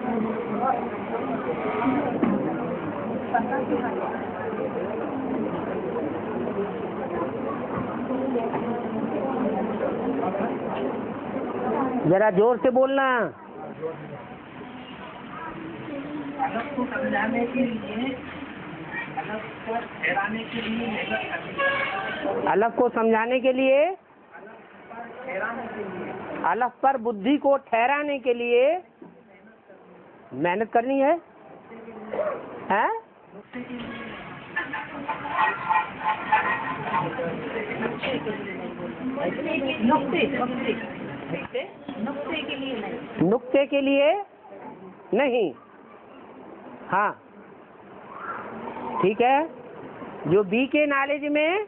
जरा जोर से बोलना। अलग को समझाने के लिए, अलग को ठहराने के लिए, अलग को समझाने के लिए, अलग पर बुद्धि को ठहराने के लिए मेहनत करनी है, हैं? नुक्ते के लिए नहीं। हाँ ठीक है। जो बी के नॉलेज में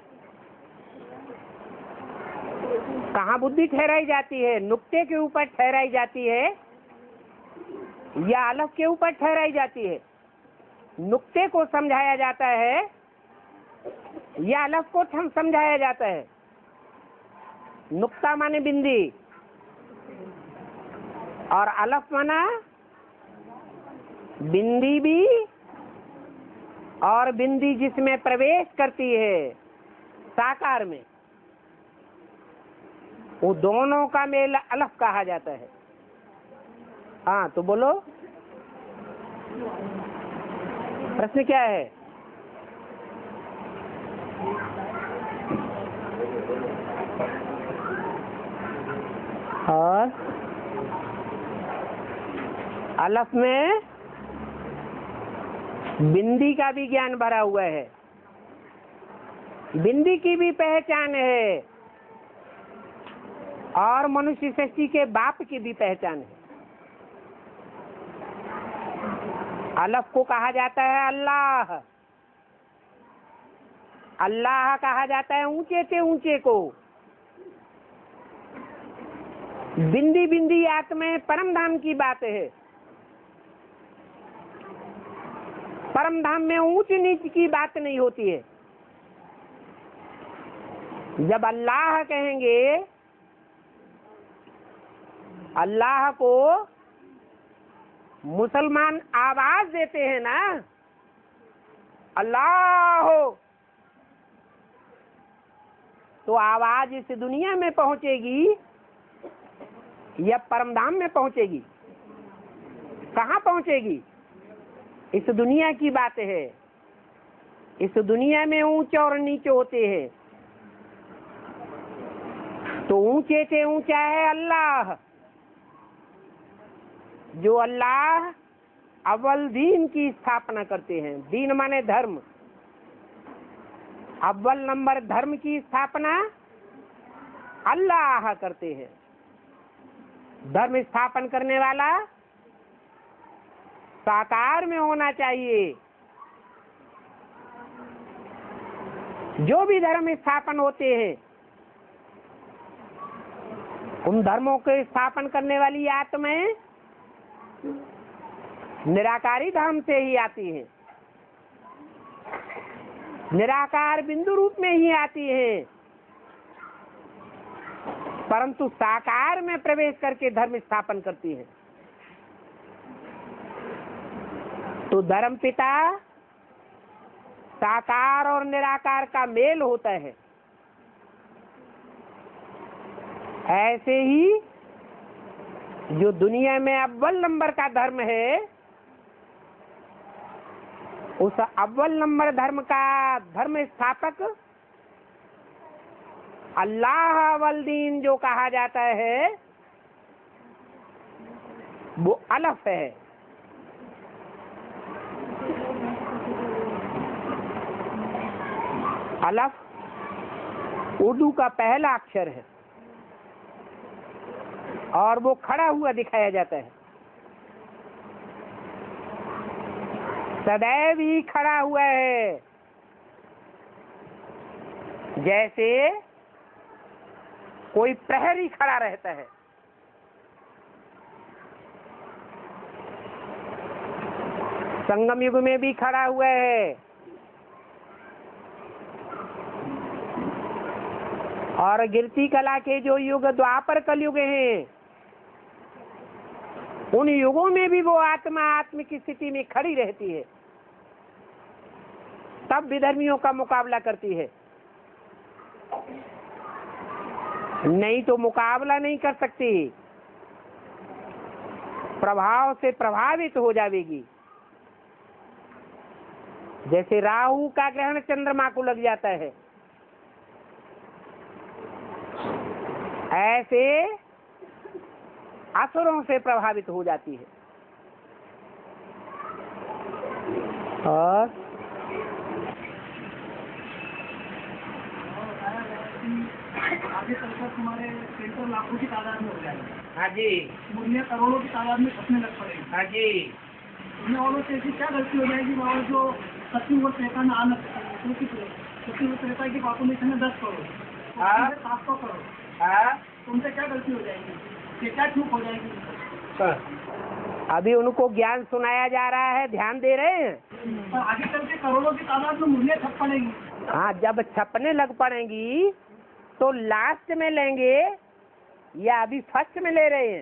कहाँ बुद्धि ठहराई जाती है? नुक्ते के ऊपर ठहराई जाती है या अलग के ऊपर ठहराई जाती है? नुक्ते को समझाया जाता है या अलग को समझाया जाता है? नुक्ता माने बिंदी और अलग माना बिंदी भी और बिंदी जिसमें प्रवेश करती है साकार में, वो दोनों का मेल अलग कहा जाता है। हाँ तो बोलो प्रश्न क्या है? और अलफ में बिंदी का भी ज्ञान भरा हुआ है, बिंदी की भी पहचान है और मनुष्य सृष्टि के बाप की भी पहचान है। अलफ को कहा जाता है अल्लाह, अल्लाह कहा जाता है ऊंचे से ऊंचे को। बिंदी बिंदी आत्मा परम धाम की बात है। परम धाम में ऊंच नीच की बात नहीं होती है। जब अल्लाह कहेंगे, अल्लाह को मुसलमान आवाज देते हैं ना, अल्लाह हो, तो आवाज इस दुनिया में पहुंचेगी या परमधाम में पहुंचेगी? कहाँ पहुंचेगी? इस दुनिया की बात है। इस दुनिया में ऊंचे और नीचे होते हैं, तो ऊंचे से ऊंचा है अल्लाह। जो अल्लाह अव्वल दीन की स्थापना करते हैं। दीन माने धर्म। अव्वल नंबर धर्म की स्थापना अल्लाह करते हैं। धर्म स्थापन करने वाला साकार में होना चाहिए। जो भी धर्म स्थापन होते हैं, उन धर्मों के स्थापन करने वाली आत्माएं निराकारी धर्म से ही आती है, निराकार बिंदु रूप में ही आती है, परंतु साकार में प्रवेश करके धर्म स्थापन करती है। तो धर्म पिता साकार और निराकार का मेल होता है। ऐसे ही जो दुनिया में अव्वल नंबर का धर्म है, उस अव्वल नंबर धर्म का धर्म स्थापक अल्लाह अव्वल दीन जो कहा जाता है, वो अलफ है। अलफ उर्दू का पहला अक्षर है और वो खड़ा हुआ दिखाया जाता है। सदैव ही खड़ा हुआ है, जैसे कोई प्रहरी खड़ा रहता है। संगम युग में भी खड़ा हुआ है और गिरती कला के जो युग द्वापर कलयुग हैं, उन युगों में भी वो आत्मा आत्म की स्थिति में खड़ी रहती है, तब विधर्मियों का मुकाबला करती है, नहीं तो मुकाबला नहीं कर सकती, प्रभाव से प्रभावित हो जाएगी। जैसे राहु का ग्रहण चंद्रमा को लग जाता है, ऐसे असुरों से प्रभावित हो जाती है। और आगे चलकर तुम्हारे सेंटर लाखों की तादाद में हो जाएगा। हाँ जी, मुर्गियाँ करोड़ों की तादाद में छपने लग पड़ेगी। हाँ जी। उन्हें और ऐसी क्या गलती हो जाएगी बाबा, जो सत्य व त्रेता में आना क्योंकि सत्य व त्रेता की पॉपुलेशन है 10 करोड़, 700 करोड़, तो उनसे क्या गलती हो जाएगी, क्या चूक हो जाएगी? अभी उनको ज्ञान सुनाया जा रहा है, ध्यान दे रहे हैं। पर आगे चल के करोड़ों की तादाद में मुर्गियाँ छप पड़ेगी। हाँ, जब छपने लग पड़ेंगी तो लास्ट में लेंगे या अभी फर्स्ट में ले रहे हैं?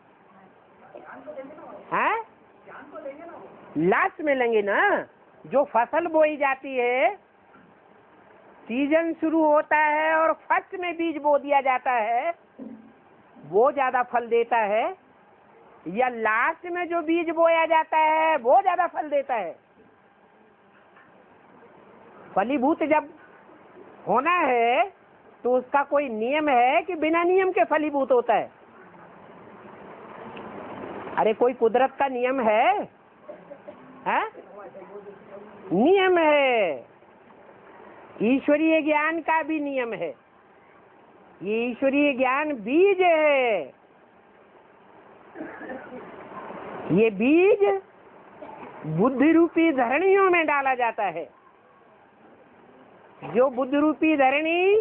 हैं? लास्ट में लेंगे ना। जो फसल बोई जाती है, सीजन शुरू होता है और फर्स्ट में बीज बो दिया जाता है, वो ज्यादा फल देता है, या लास्ट में जो बीज बोया जाता है वो ज्यादा फल देता है? फलीभूत जब होना है तो उसका कोई नियम है कि बिना नियम के फलीभूत होता है? अरे कोई कुदरत का नियम है? नियम है। ईश्वरीय ज्ञान का भी नियम है। ये ईश्वरीय ज्ञान बीज है। ये बीज बुद्धि रूपी धरणियों में डाला जाता है। जो बुद्धि रूपी धरणी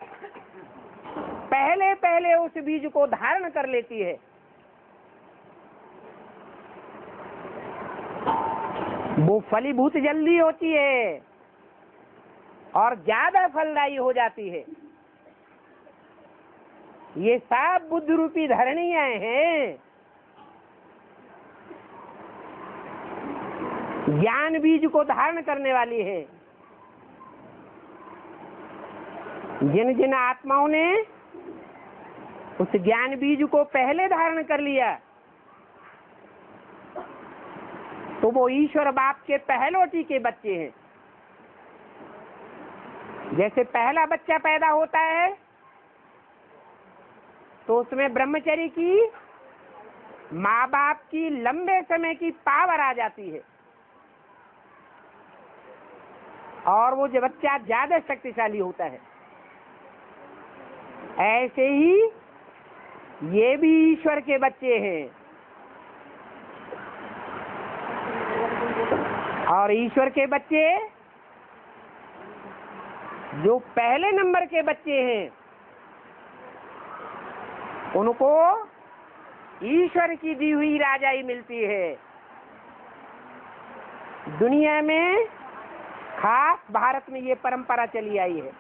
पहले पहले उस बीज को धारण कर लेती है, वो फलीभूत जल्दी होती है और ज्यादा फलदायी हो जाती है। ये सब बुद्ध रूपी धरणियां हैं। ज्ञान बीज को धारण करने वाली है। जिन जिन आत्माओं ने उस ज्ञान बीज को पहले धारण कर लिया, तो वो ईश्वर बाप के पहलोटी के बच्चे हैं। जैसे पहला बच्चा पैदा होता है तो उसमें ब्रह्मचर्य की, माँ बाप की लंबे समय की पावर आ जाती है और वो जो बच्चा ज्यादा शक्तिशाली होता है। ऐसे ही ये भी ईश्वर के बच्चे हैं और ईश्वर के बच्चे जो पहले नंबर के बच्चे हैं, उनको ईश्वर की दी हुई राजाई मिलती है। दुनिया में खास भारत में ये परंपरा चली आई है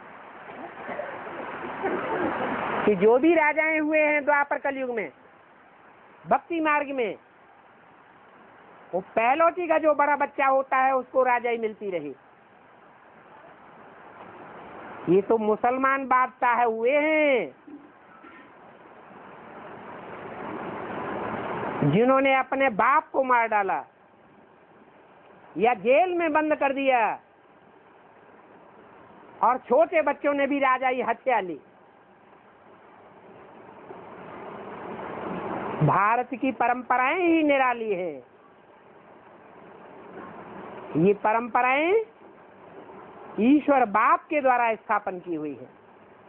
कि जो भी राजाएं हुए हैं द्वापर कलयुग में भक्ति मार्ग में, वो पहलोटी का जो बड़ा बच्चा होता है उसको राजाई मिलती रही। ये तो मुसलमान बादशाह हुए हैं जिन्होंने अपने बाप को मार डाला या जेल में बंद कर दिया, और छोटे बच्चों ने भी राजाई हत्या ली। भारत की परंपराएं ही निराली है। ये परंपराएं ईश्वर बाप के द्वारा स्थापन की हुई है।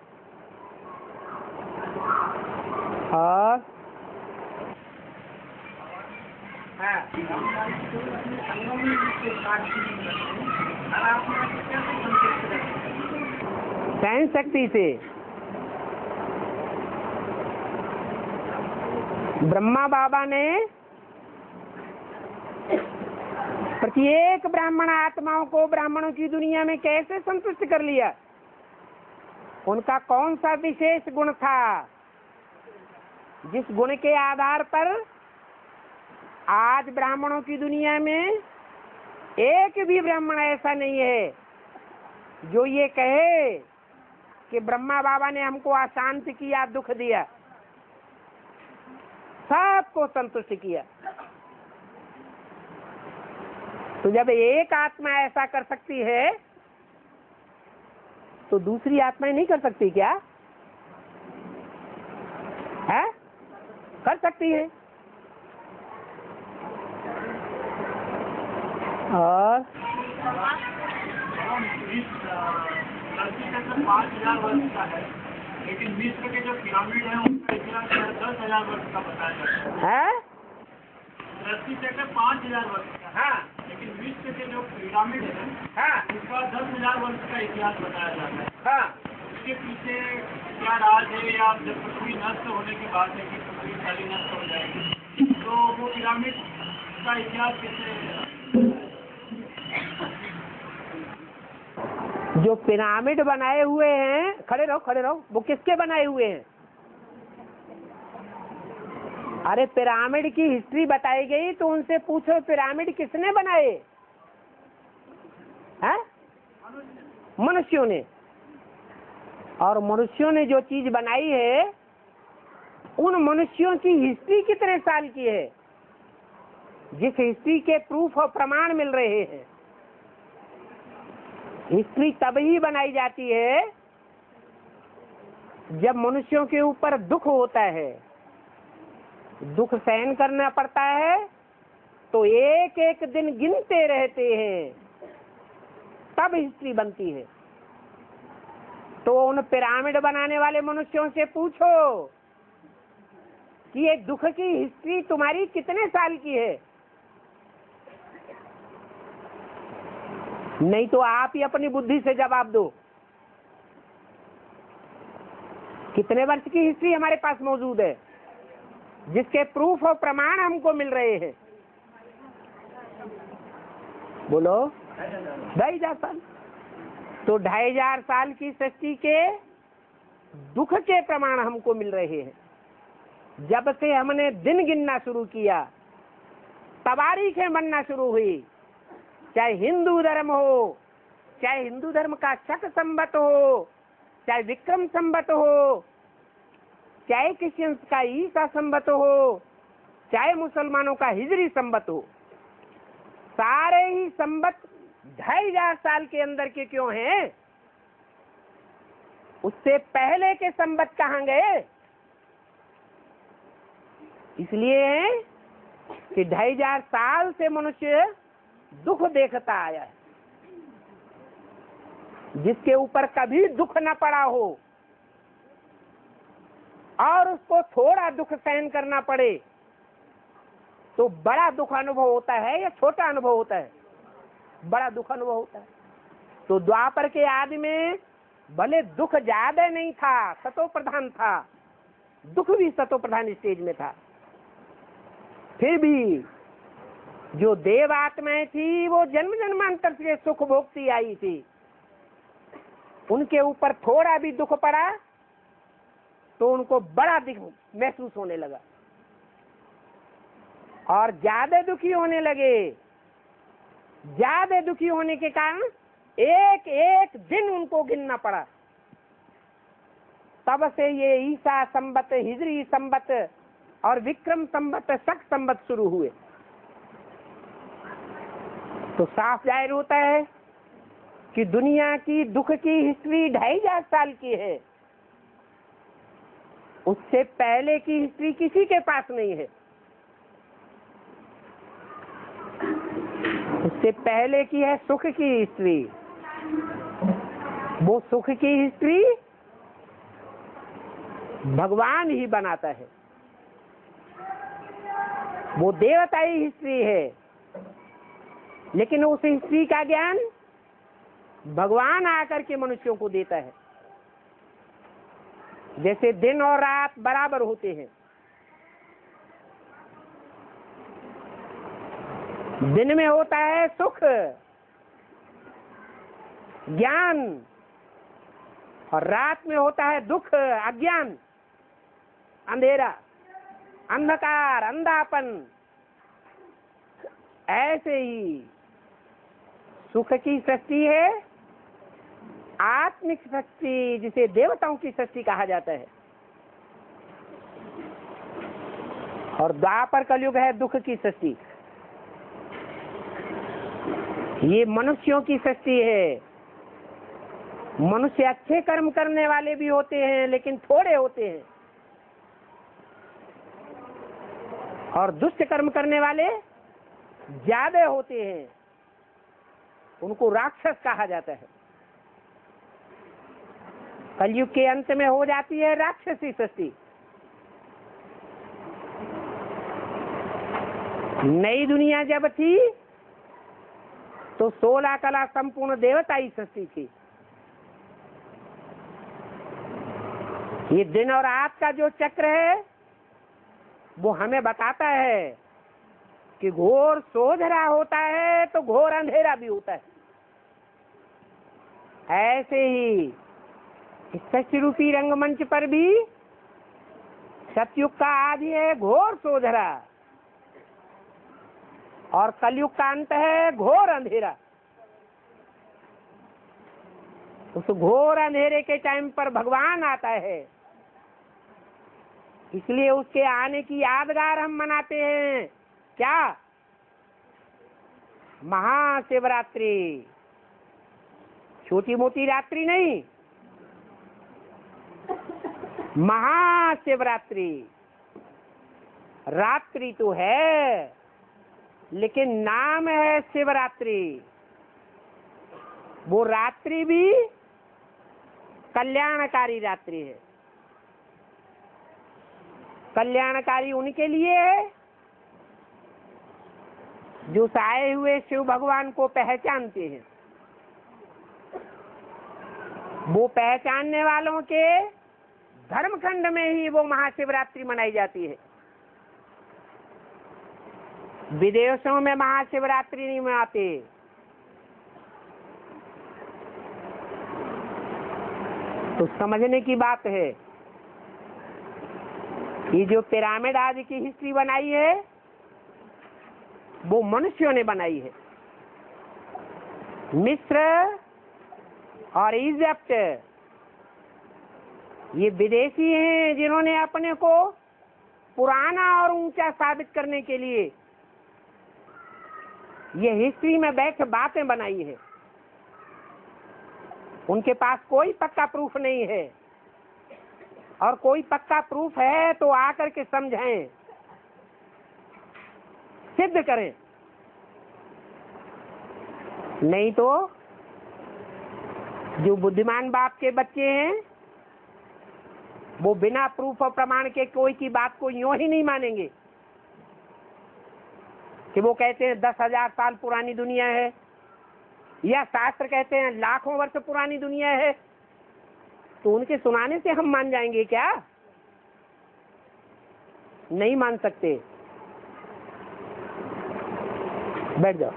और सहन शक्ति से ब्रह्मा बाबा ने प्रत्येक ब्राह्मण आत्माओं को ब्राह्मणों की दुनिया में कैसे संतुष्ट कर लिया? उनका कौन सा विशेष गुण था जिस गुण के आधार पर आज ब्राह्मणों की दुनिया में एक भी ब्राह्मण ऐसा नहीं है जो ये कहे कि ब्रह्मा बाबा ने हमको अशांत किया, दुख दिया। सबको संतुष्ट किया। तो जब एक आत्मा ऐसा कर सकती है तो दूसरी आत्माएं नहीं कर सकती क्या? है? कर सकती है। और 5,000 वर्ष का है, लेकिन मिस्र के जो पिरामिड है उनका इतिहास 10,000 वर्ष का बताया जाता है? धरती चक्र 5,000 वर्ष का। हाँ। लेकिन मिस्र के जो पिरामिड है, हाँ, उसका 10,000 वर्ष का इतिहास बताया जाता है। हाँ। उसके पीछे क्या राज है, या जब पृथ्वी नष्ट होने की बात है कि पृथ्वी सारी नष्ट हो जाएगी, तो वो पिरामिड का इतिहास कैसे? जो पिरामिड बनाए हुए हैं, खड़े रहो, वो किसके बनाए हुए हैं? अरे पिरामिड की हिस्ट्री बताई गई तो उनसे पूछो पिरामिड किसने बनाए? हैं? मनुष्यों ने। और मनुष्यों ने जो चीज बनाई है, उन मनुष्यों की हिस्ट्री कितने साल की है, जिस हिस्ट्री के प्रूफ और प्रमाण मिल रहे हैं। हिस्ट्री तब ही बनाई जाती है जब मनुष्यों के ऊपर दुख होता है, दुख सहन करना पड़ता है, तो एक एक दिन गिनते रहते हैं, तब हिस्ट्री बनती है। तो उन पिरामिड बनाने वाले मनुष्यों से पूछो कि ये दुख की हिस्ट्री तुम्हारी कितने साल की है? नहीं तो आप ही अपनी बुद्धि से जवाब दो। कितने वर्ष की हिस्ट्री हमारे पास मौजूद है जिसके प्रूफ और प्रमाण हमको मिल रहे हैं? बोलो। 2,500 साल। तो 2,500 साल की सृष्टि के दुख के प्रमाण हमको मिल रहे हैं। जब से हमने दिन गिनना शुरू किया, तवारीखें बनना शुरू हुई, चाहे हिंदू धर्म हो, चाहे हिंदू धर्म का शक संवत हो, चाहे विक्रम संवत हो, चाहे क्रिश्चियंस का ईसा संवत हो, चाहे मुसलमानों का हिजरी संवत हो, सारे ही संवत 2,500 साल के अंदर के क्यों हैं? उससे पहले के संवत कहाँ गए? इसलिए है कि 2,500 साल से मनुष्य दुख देखता आया है। जिसके ऊपर कभी दुख न पड़ा हो और उसको थोड़ा दुख सहन करना पड़े तो बड़ा दुख अनुभव होता है या छोटा अनुभव होता है? बड़ा दुख अनुभव होता है। तो द्वापर के आदि में भले दुख ज्यादा नहीं था, सतो प्रधान था, दुख भी सतो प्रधान स्टेज में था, फिर भी जो देव आत्माएं थी वो जन्म जन्मांतर से सुख भोगती आई थी, उनके ऊपर थोड़ा भी दुख पड़ा तो उनको बड़ा दुख महसूस होने लगा और ज्यादा दुखी होने लगे। ज्यादा दुखी होने के कारण एक एक दिन उनको गिनना पड़ा। तब से ये ईसा संवत, हिजरी संवत और विक्रम संवत, शक संवत शुरू हुए। तो साफ जाहिर होता है कि दुनिया की दुख की हिस्ट्री 2,500 साल की है। उससे पहले की हिस्ट्री किसी के पास नहीं है। उससे पहले की है सुख की हिस्ट्री। वो सुख की हिस्ट्री भगवान ही बनाता है, वो देवताई हिस्ट्री है, लेकिन उस हिस्ट्री का ज्ञान भगवान आकर के मनुष्यों को देता है। जैसे दिन और रात बराबर होते हैं, दिन में होता है सुख, ज्ञान, और रात में होता है दुख, अज्ञान, अंधेरा, अंधकार, अंधापन। ऐसे ही सुख की सृष्टि है, आत्मिक सृष्टि जिसे देवताओं की सृष्टि कहा जाता है, और द्वापर कलयुग है दुख की सृष्टि। ये मनुष्यों की सृष्टि है। मनुष्य अच्छे कर्म करने वाले भी होते हैं लेकिन थोड़े होते हैं, और दुष्ट कर्म करने वाले ज्यादा होते हैं, उनको राक्षस कहा जाता है। कलयुग के अंत में हो जाती है राक्षसी सृष्टि। नई दुनिया जब थी तो 16 कला संपूर्ण देवताई सृष्टि थी। ये दिन और रात का जो चक्र है वो हमें बताता है कि घोर सोझरा होता है तो घोर अंधेरा भी होता है। ऐसे ही इस सत्य रूपी रंगमंच पर भी सतयुग का आदि है घोर सोझरा, और कलयुग का अंत है घोर अंधेरा। उस घोर अंधेरे के टाइम पर भगवान आता है, इसलिए उसके आने की यादगार हम मनाते हैं। क्या? महाशिवरात्रि। छोटी मोटी रात्रि नहीं, महाशिवरात्रि। रात्रि तो है लेकिन नाम है शिवरात्रि। वो रात्रि भी कल्याणकारी रात्रि है। कल्याणकारी उनके लिए है जो आए हुए शिव भगवान को पहचानते हैं। वो पहचानने वालों के धर्मखंड में ही वो महाशिवरात्रि मनाई जाती है। विदेशों में महाशिवरात्रि नहीं मनाते। तो समझने की बात है, ये जो पिरामिड आदि की हिस्ट्री बनाई है वो मनुष्यों ने बनाई है। मिस्र और इजिप्ट ये विदेशी हैं जिन्होंने अपने को पुराना और ऊंचा साबित करने के लिए ये हिस्ट्री में बैठ बातें बनाई है। उनके पास कोई पक्का प्रूफ नहीं है, और कोई पक्का प्रूफ है तो आकर के समझाएं, सिद्ध करें। नहीं तो जो बुद्धिमान बाप के बच्चे हैं वो बिना प्रूफ और प्रमाण के कोई की बात को यूं ही नहीं मानेंगे कि वो कहते हैं 10,000 साल पुरानी दुनिया है, या शास्त्र कहते हैं लाखों वर्ष पुरानी दुनिया है, तो उनके सुनाने से हम मान जाएंगे क्या? नहीं मान सकते। बैठ जाओ।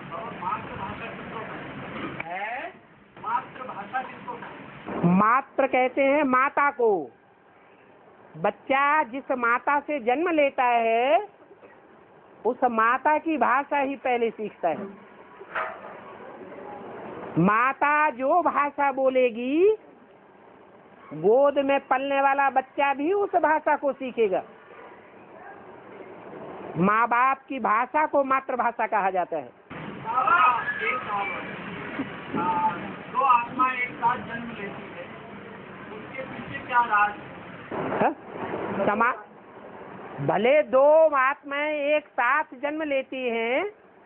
मात्र कहते हैं माता को। बच्चा जिस माता से जन्म लेता है उस माता की भाषा ही पहले सीखता है। माता जो भाषा बोलेगी गोद में पलने वाला बच्चा भी उस भाषा को सीखेगा। माँ बाप की भाषा को मातृभाषा कहा जाता है। दो आत्मा एक साथ जन्म लेती है, उसके पीछे क्या राज है? भले दो आत्माएं एक साथ जन्म लेती हैं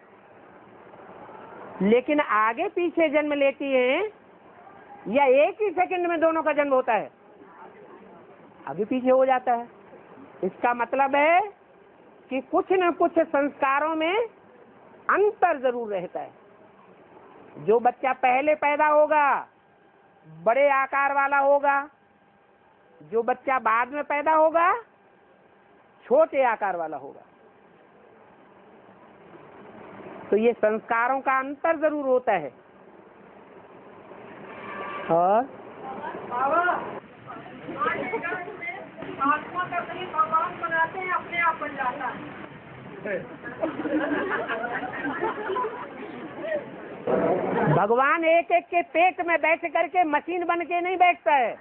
लेकिन आगे पीछे जन्म लेती हैं, या एक ही सेकंड में दोनों का जन्म होता है? आगे पीछे हो जाता है। इसका मतलब है कि कुछ न कुछ संस्कारों में अंतर जरूर रहता है। जो बच्चा पहले पैदा होगा बड़े आकार वाला होगा, जो बच्चा बाद में पैदा होगा छोटे आकार वाला होगा। तो ये संस्कारों का अंतर जरूर होता है। और आत्मा का शरीर भगवान बनाते हैं, अपने आप बन जाता है। भगवान एक एक के पेट में बैठ करके मशीन बन के नहीं बैठता है।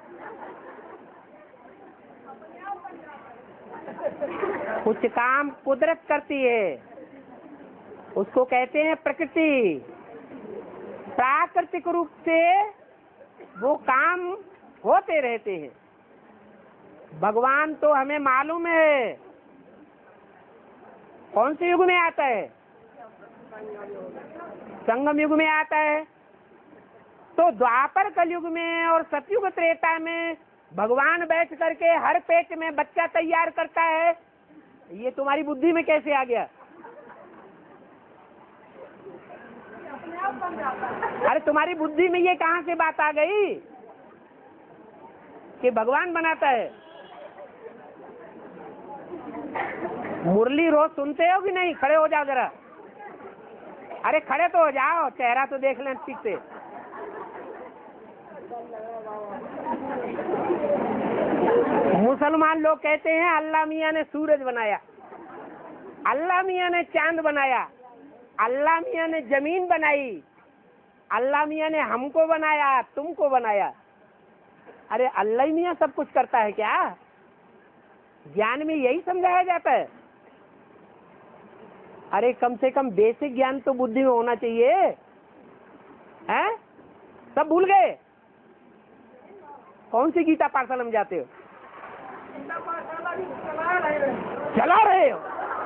कुछ काम कुदरत करती है, उसको कहते हैं प्रकृति। प्राकृतिक रूप से वो काम होते रहते हैं। भगवान तो हमें मालूम है कौन से युग में आता है, संगम युग में आता है। तो द्वापर कलयुग में और सतयुग त्रेता में भगवान बैठ करके हर पेट में बच्चा तैयार करता है। ये तुम्हारी बुद्धि में कैसे आ गया? अरे तुम्हारी बुद्धि में ये कहां से बात आ गई कि भगवान बनाता है? मुरली रोज सुनते हो कि नहीं? खड़े हो जाओ जरा। अरे खड़े तो हो जाओ, चेहरा तो देख लें ठीक से। मुसलमान लोग कहते हैं अल्लाह मियाँ ने सूरज बनाया, अल्लाह मियाँ ने चांद बनाया, अल्लाह मियाँ ने जमीन बनाई, अल्लाह मियाँ ने हमको बनाया, तुमको बनाया। अरे अल्लाह मियाँ सब कुछ करता है क्या? ज्ञान में यही समझाया जाता है। अरे कम से कम बेसिक ज्ञान तो बुद्धि में होना चाहिए। हैं? सब भूल गए? कौन सी गीता पाठशाला में जाते हो? चला रहे हो?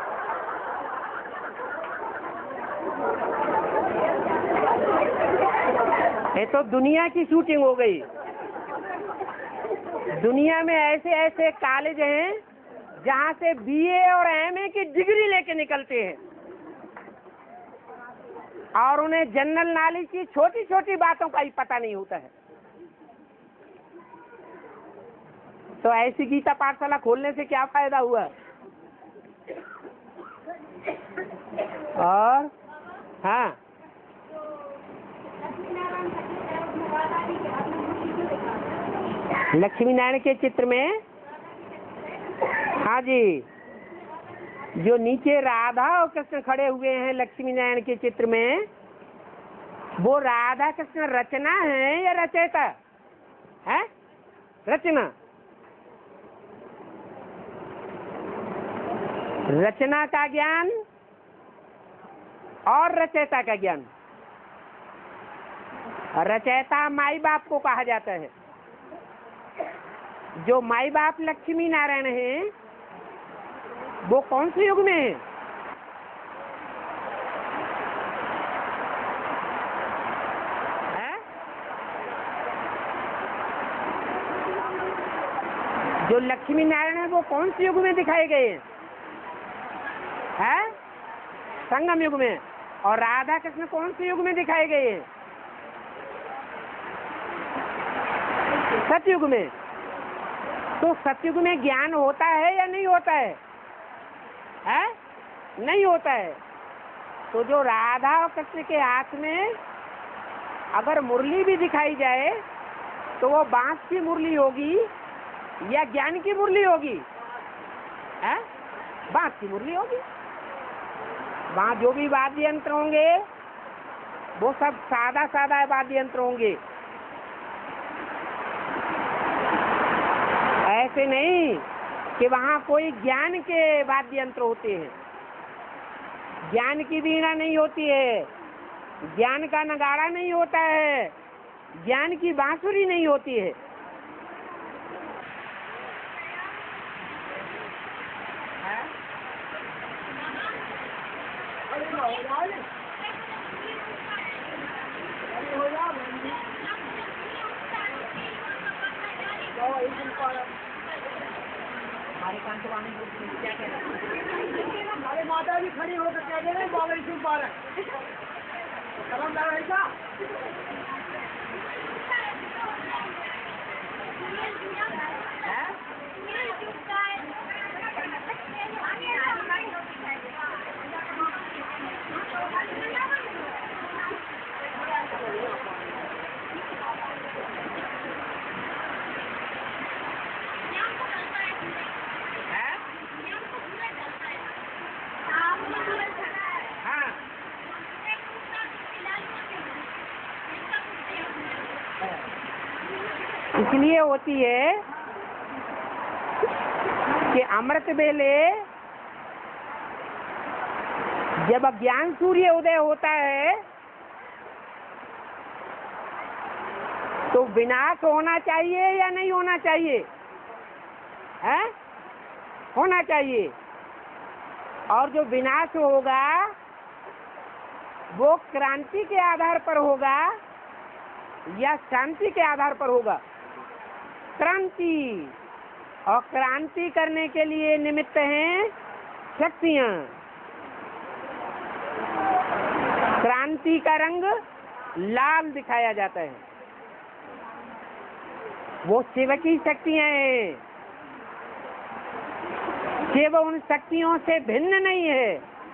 ये तो दुनिया की शूटिंग हो गई। दुनिया में ऐसे ऐसे कॉलेज हैं जहां से बीए और एमए की डिग्री लेके निकलते हैं और उन्हें जनरल नॉलेज की छोटी छोटी बातों का ही पता नहीं होता है। तो ऐसी गीता पाठशाला खोलने से क्या फायदा हुआ? और हाँ, लक्ष्मी नारायण के चित्र में, हाँ जी, जो नीचे राधा और कृष्ण खड़े हुए हैं लक्ष्मी नारायण के चित्र में, वो राधा कृष्ण रचना है या रचयिता है? रचना। रचना का ज्ञान और रचयिता का ज्ञान। रचयिता माई बाप को कहा जाता है। जो माई बाप लक्ष्मी नारायण हैं वो कौन से युग में है? जो लक्ष्मी नारायण है वो कौन से युग में दिखाए गए हैं? संगम युग में। और राधा कृष्ण कौन से युग में दिखाए गए हैं? सतयुग में। तो सतयुग में ज्ञान होता है या नहीं होता है? नहीं होता है। तो जो राधा और कृष्ण के हाथ में अगर मुरली भी दिखाई जाए तो वो बांस की मुरली होगी या ज्ञान की मुरली होगी? बांस की मुरली होगी। वहाँ जो भी वाद्य यंत्र होंगे वो सब सादा सादा वाद्य यंत्र होंगे। ऐसे नहीं कि वहाँ कोई ज्ञान के वाद्य यंत्र होते हैं। ज्ञान की वीणा नहीं होती है, ज्ञान का नगाड़ा नहीं होता है, ज्ञान की बांसुरी नहीं होती है। हमारे कान तो वाणी क्या कह रहे? हमारे माता जी खड़ी होकर क्या कह रहे हैं? बाबा सुन पा रहे हैं। समझदार है क्या? इसलिए होती है कि अमृत बेले जब अज्ञान सूर्य उदय होता है तो विनाश होना चाहिए या नहीं होना चाहिए? है? होना चाहिए। और जो विनाश होगा वो क्रांति के आधार पर होगा या शांति के आधार पर होगा? क्रांति। और क्रांति करने के लिए निमित्त हैं शक्तियां। क्रांति का रंग लाल दिखाया जाता है, वो शिव की शक्तियां हैं। शिव उन शक्तियों से भिन्न नहीं है।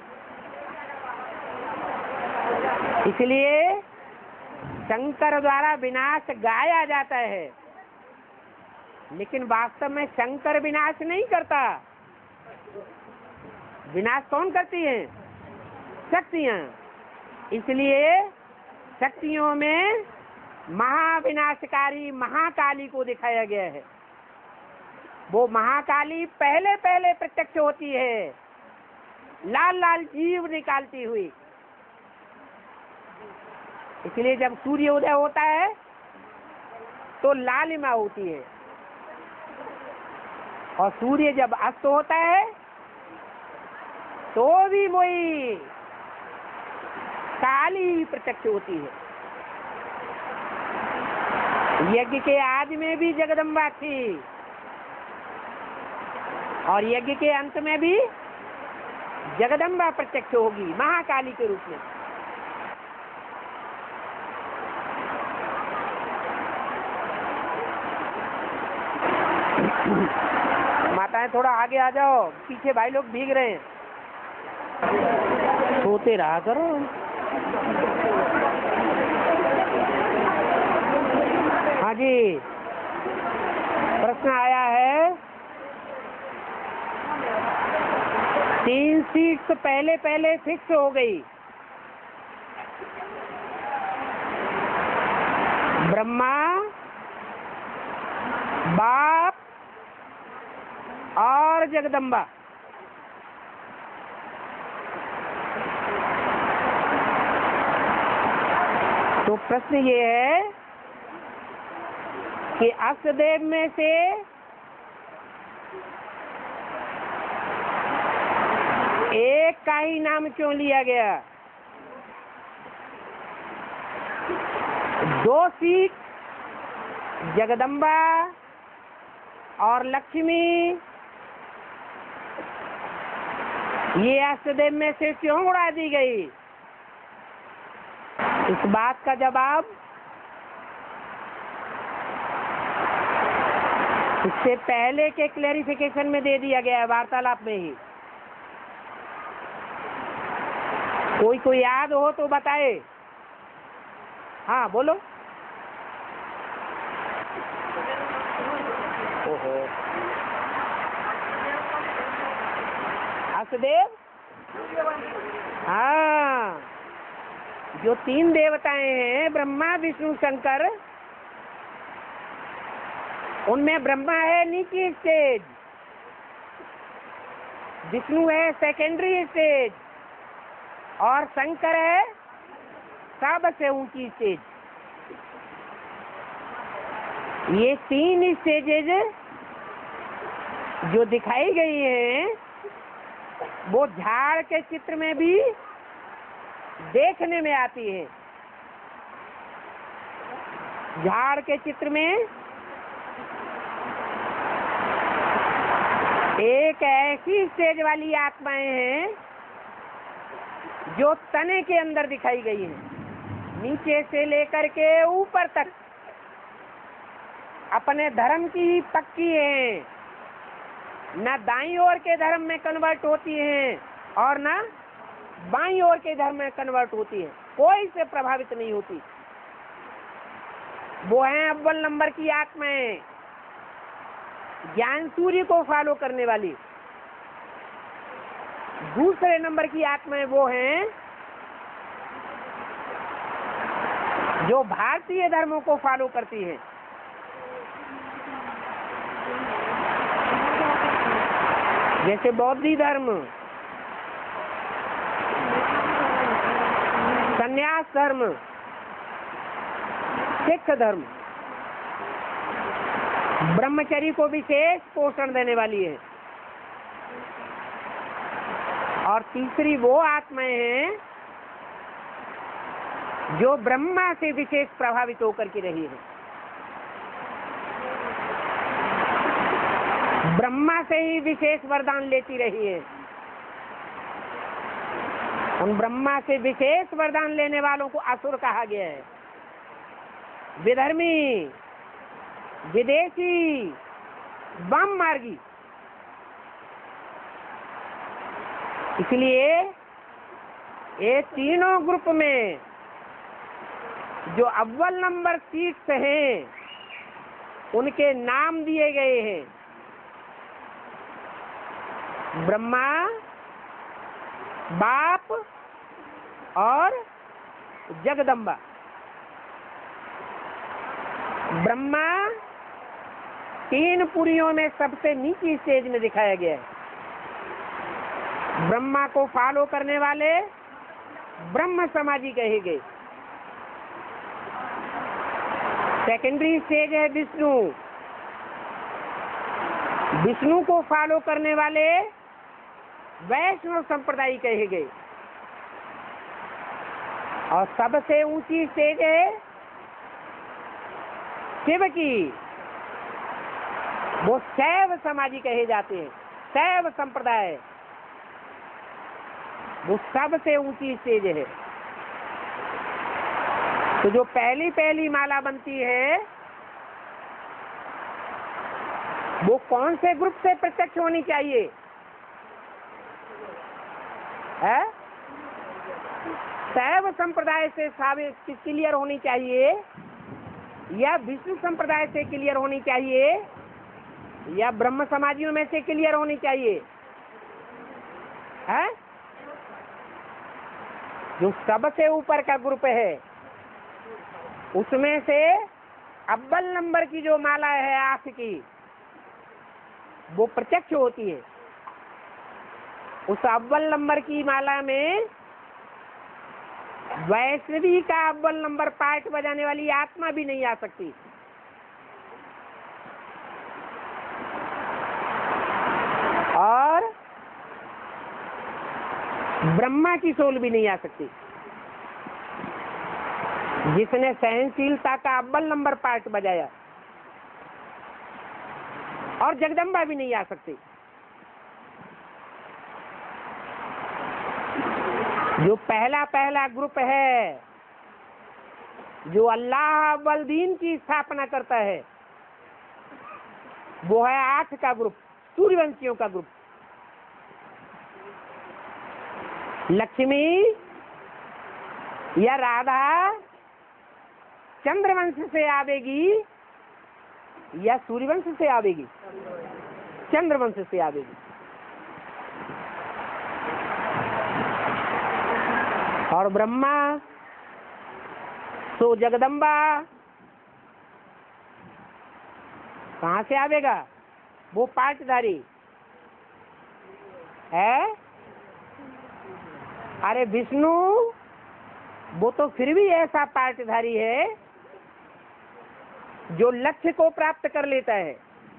इसलिए शंकर द्वारा विनाश गाया जाता है, लेकिन वास्तव में शंकर विनाश नहीं करता। विनाश कौन करती है? शक्तियां। इसलिए शक्तियों में महाविनाशकारी महाकाली को दिखाया गया है। वो महाकाली पहले पहले प्रत्यक्ष होती है, लाल लाल जीव निकालती हुई। इसलिए जब सूर्य उदय होता है तो लालिमा होती है, और सूर्य जब अस्त होता है तो भी वही काली प्रत्यक्ष होती है। यज्ञ के आदि में भी जगदम्बा थी और यज्ञ के अंत में भी जगदम्बा प्रत्यक्ष होगी महाकाली के रूप में। माताएं थोड़ा आगे आ जाओ, पीछे भाई लोग भीग रहे हैं। सोते रहा करो। हाँ जी, प्रश्न आया है 3 सीट्स पहले पहले फिक्स हो गई। ब्रह्मा, बाप और जगदम्बा। तो प्रश्न ये है कि अष्टदेव में से एक का ही नाम क्यों लिया गया? 2 सीट जगदम्बा और लक्ष्मी, ये अष्टदेव में से क्यों उड़ा दी गई? इस बात का जवाब इससे पहले के क्लैरिफिकेशन में दे दिया गया है, वार्तालाप में ही। कोई याद हो तो बताए। हाँ बोलो। ओहो, अष्टदेव। हाँ, जो 3 देवताएं हैं ब्रह्मा विष्णु शंकर, उनमें ब्रह्मा है नीची स्टेज, विष्णु है सेकेंडरी स्टेज और शंकर है सबसे ऊंची स्टेज। ये 3 स्टेजेज जो दिखाई गई हैं वो झाड़ के चित्र में भी देखने में आती है। झाड़ के चित्र में एक ऐसी स्टेज वाली आत्माएं हैं जो तने के अंदर दिखाई गई हैं, नीचे से लेकर के ऊपर तक अपने धर्म की पक्की हैं, न दाईं ओर के धर्म में कन्वर्ट होती हैं और न बाईं ओर के धर्म में कन्वर्ट होती है, कोई से प्रभावित नहीं होती। वो हैं अव्वल नंबर की आत्माएं, ज्ञान सूर्य को फॉलो करने वाली। दूसरे नंबर की आत्माएं वो हैं जो भारतीय धर्मों को फॉलो करती हैं। जैसे बौद्ध धर्म, संन्यास धर्म, सिख धर्म ब्रह्मचर्य को विशेष पोषण देने वाली है। और तीसरी वो आत्माएं हैं जो ब्रह्मा से विशेष प्रभावित होकर के रही है। ब्रह्मा से ही विशेष वरदान लेती रही है। उन ब्रह्मा से विशेष वरदान लेने वालों को असुर कहा गया है। विधर्मी, विदेशी, वाम मार्गी। इसलिए ये तीनों ग्रुप में जो अव्वल नंबर सीट्स हैं उनके नाम दिए गए हैं। ब्रह्मा, बाप और जगदम्बा। ब्रह्मा तीन पुरियों में सबसे नीची स्टेज में दिखाया गया है। ब्रह्मा को फॉलो करने वाले ब्रह्म समाजी कहे गए। सेकेंडरी स्टेज है विष्णु। विष्णु को फॉलो करने वाले वैष्णव संप्रदाय कहे गए। और सबसे ऊंची स्टेज है शिव की। वो शैव समाजी कहे जाते हैं। शैव संप्रदाय वो सबसे ऊंची स्टेज है। तो जो पहली पहली माला बनती है वो कौन से ग्रुप से प्रत्यक्ष होनी चाहिए है? शैव संप्रदाय से क्लियर होनी चाहिए या विष्णु संप्रदाय से क्लियर होनी चाहिए या ब्रह्म समाजियों में से क्लियर होनी चाहिए है? जो सबसे ऊपर का ग्रुप है उसमें से अव्वल नंबर की जो माला है आठ की वो प्रत्यक्ष होती है। उस अव्वल नंबर की माला में वैष्णवी का अव्वल नंबर पार्ट बजाने वाली आत्मा भी नहीं आ सकती। और ब्रह्मा की सोल भी नहीं आ सकती। जिसने सहनशीलता का अव्वल नंबर पार्ट बजाया। और जगदम्बा भी नहीं आ सकती। जो पहला पहला ग्रुप है जो अल्लाह अव्वल दीन की स्थापना करता है वो है 8 का ग्रुप, सूर्यवंशियों का ग्रुप। लक्ष्मी या राधा चंद्रवंश से आवेगी या सूर्यवंश से आवेगी? चंद्रवंश से आवेगी। और ब्रह्मा तो जगदम्बा कहाँ से आवेगा? वो पाटधारी है। अरे विष्णु वो तो फिर भी ऐसा पाटधारी है जो लक्ष्य को प्राप्त कर लेता है।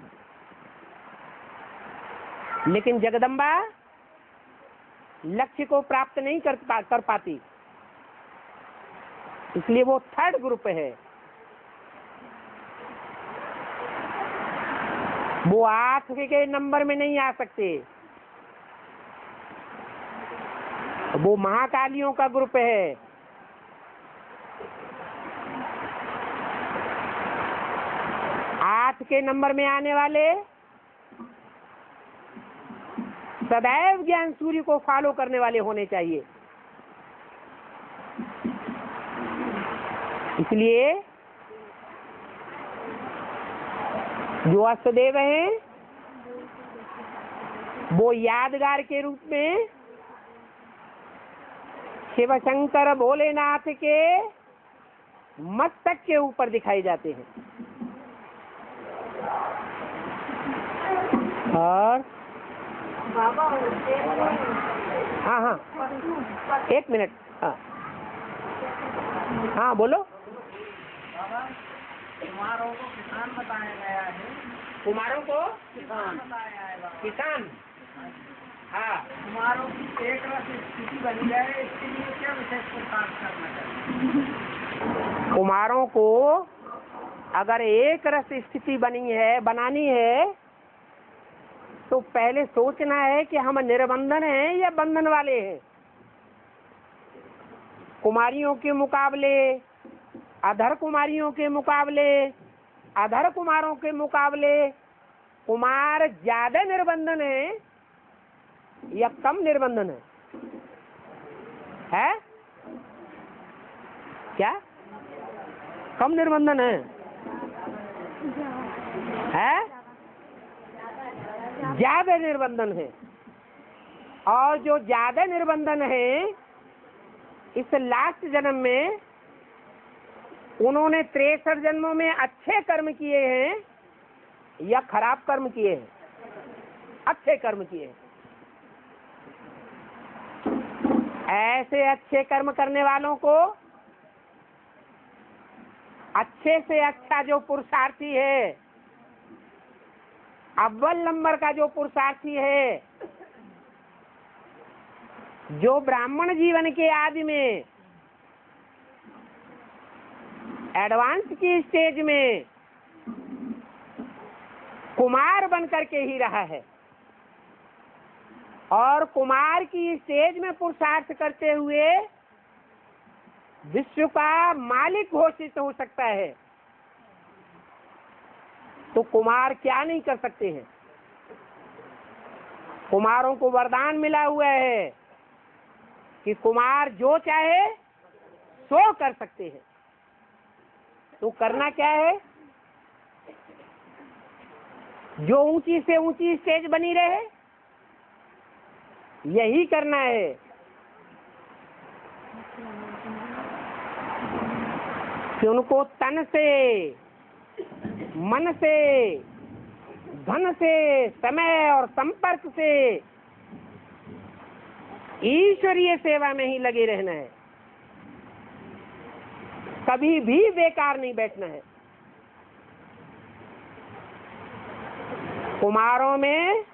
लेकिन जगदम्बा लक्ष्य को प्राप्त नहीं कर पाती। इसलिए वो 3rd ग्रुप है। वो 8 के नंबर में नहीं आ सकते। वो महाकालियों का ग्रुप है। के नंबर में आने वाले सदैव ज्ञान सूर्य को फॉलो करने वाले होने चाहिए। इसलिए जो अष्टदेव हैं वो यादगार के रूप में शिव शंकर भोलेनाथ के मस्तक के ऊपर दिखाए जाते हैं। और बाबा हाँ हाँ, एक मिनट। हाँ हाँ, बोलो। कुमारों को किसान बताया गया है। कुमारों को किसान बताया है बाबा। किसान। हाँ, कुमारों की एक रस स्थिति बनी है, इसके लिए क्या विशेष पुरुषार्थ करना चाहिए? कुमारों को अगर एक रस स्थिति बनानी है तो पहले सोचना है कि हम निर्बंधन हैं या बंधन वाले हैं। कुमारियों के मुकाबले, अधर कुमारियों के मुकाबले, अधर कुमारों के मुकाबले कुमार ज्यादा निर्बंधन है या कम निर्बंधन है? क्या कम निर्बंधन है? ज्यादा निर्बंधन है। और जो ज्यादा निर्बंधन है, इस लास्ट जन्म में उन्होंने 63 जन्मों में अच्छे कर्म किए हैं या खराब कर्म किए हैं? अच्छे कर्म किए हैं। ऐसे अच्छे कर्म करने वालों को अच्छे से अच्छा जो पुरुषार्थी है, अव्वल नंबर का जो पुरुषार्थी है, जो ब्राह्मण जीवन के आदि में एडवांस की स्टेज में कुमार बन करके ही रहा है और कुमार की स्टेज में पुरुषार्थ करते हुए विश्व का मालिक घोषित हो सकता है, तो कुमार क्या नहीं कर सकते हैं? कुमारों को वरदान मिला हुआ है कि कुमार जो चाहे सो कर सकते हैं। तो करना क्या है? जो ऊंची से ऊंची स्टेज बनी रहे, यही करना है। कि उनको तन से, मन से, धन से, समय और संपर्क से ईश्वरीय सेवा में ही लगे रहना है। कभी भी बेकार नहीं बैठना है। कुमारों में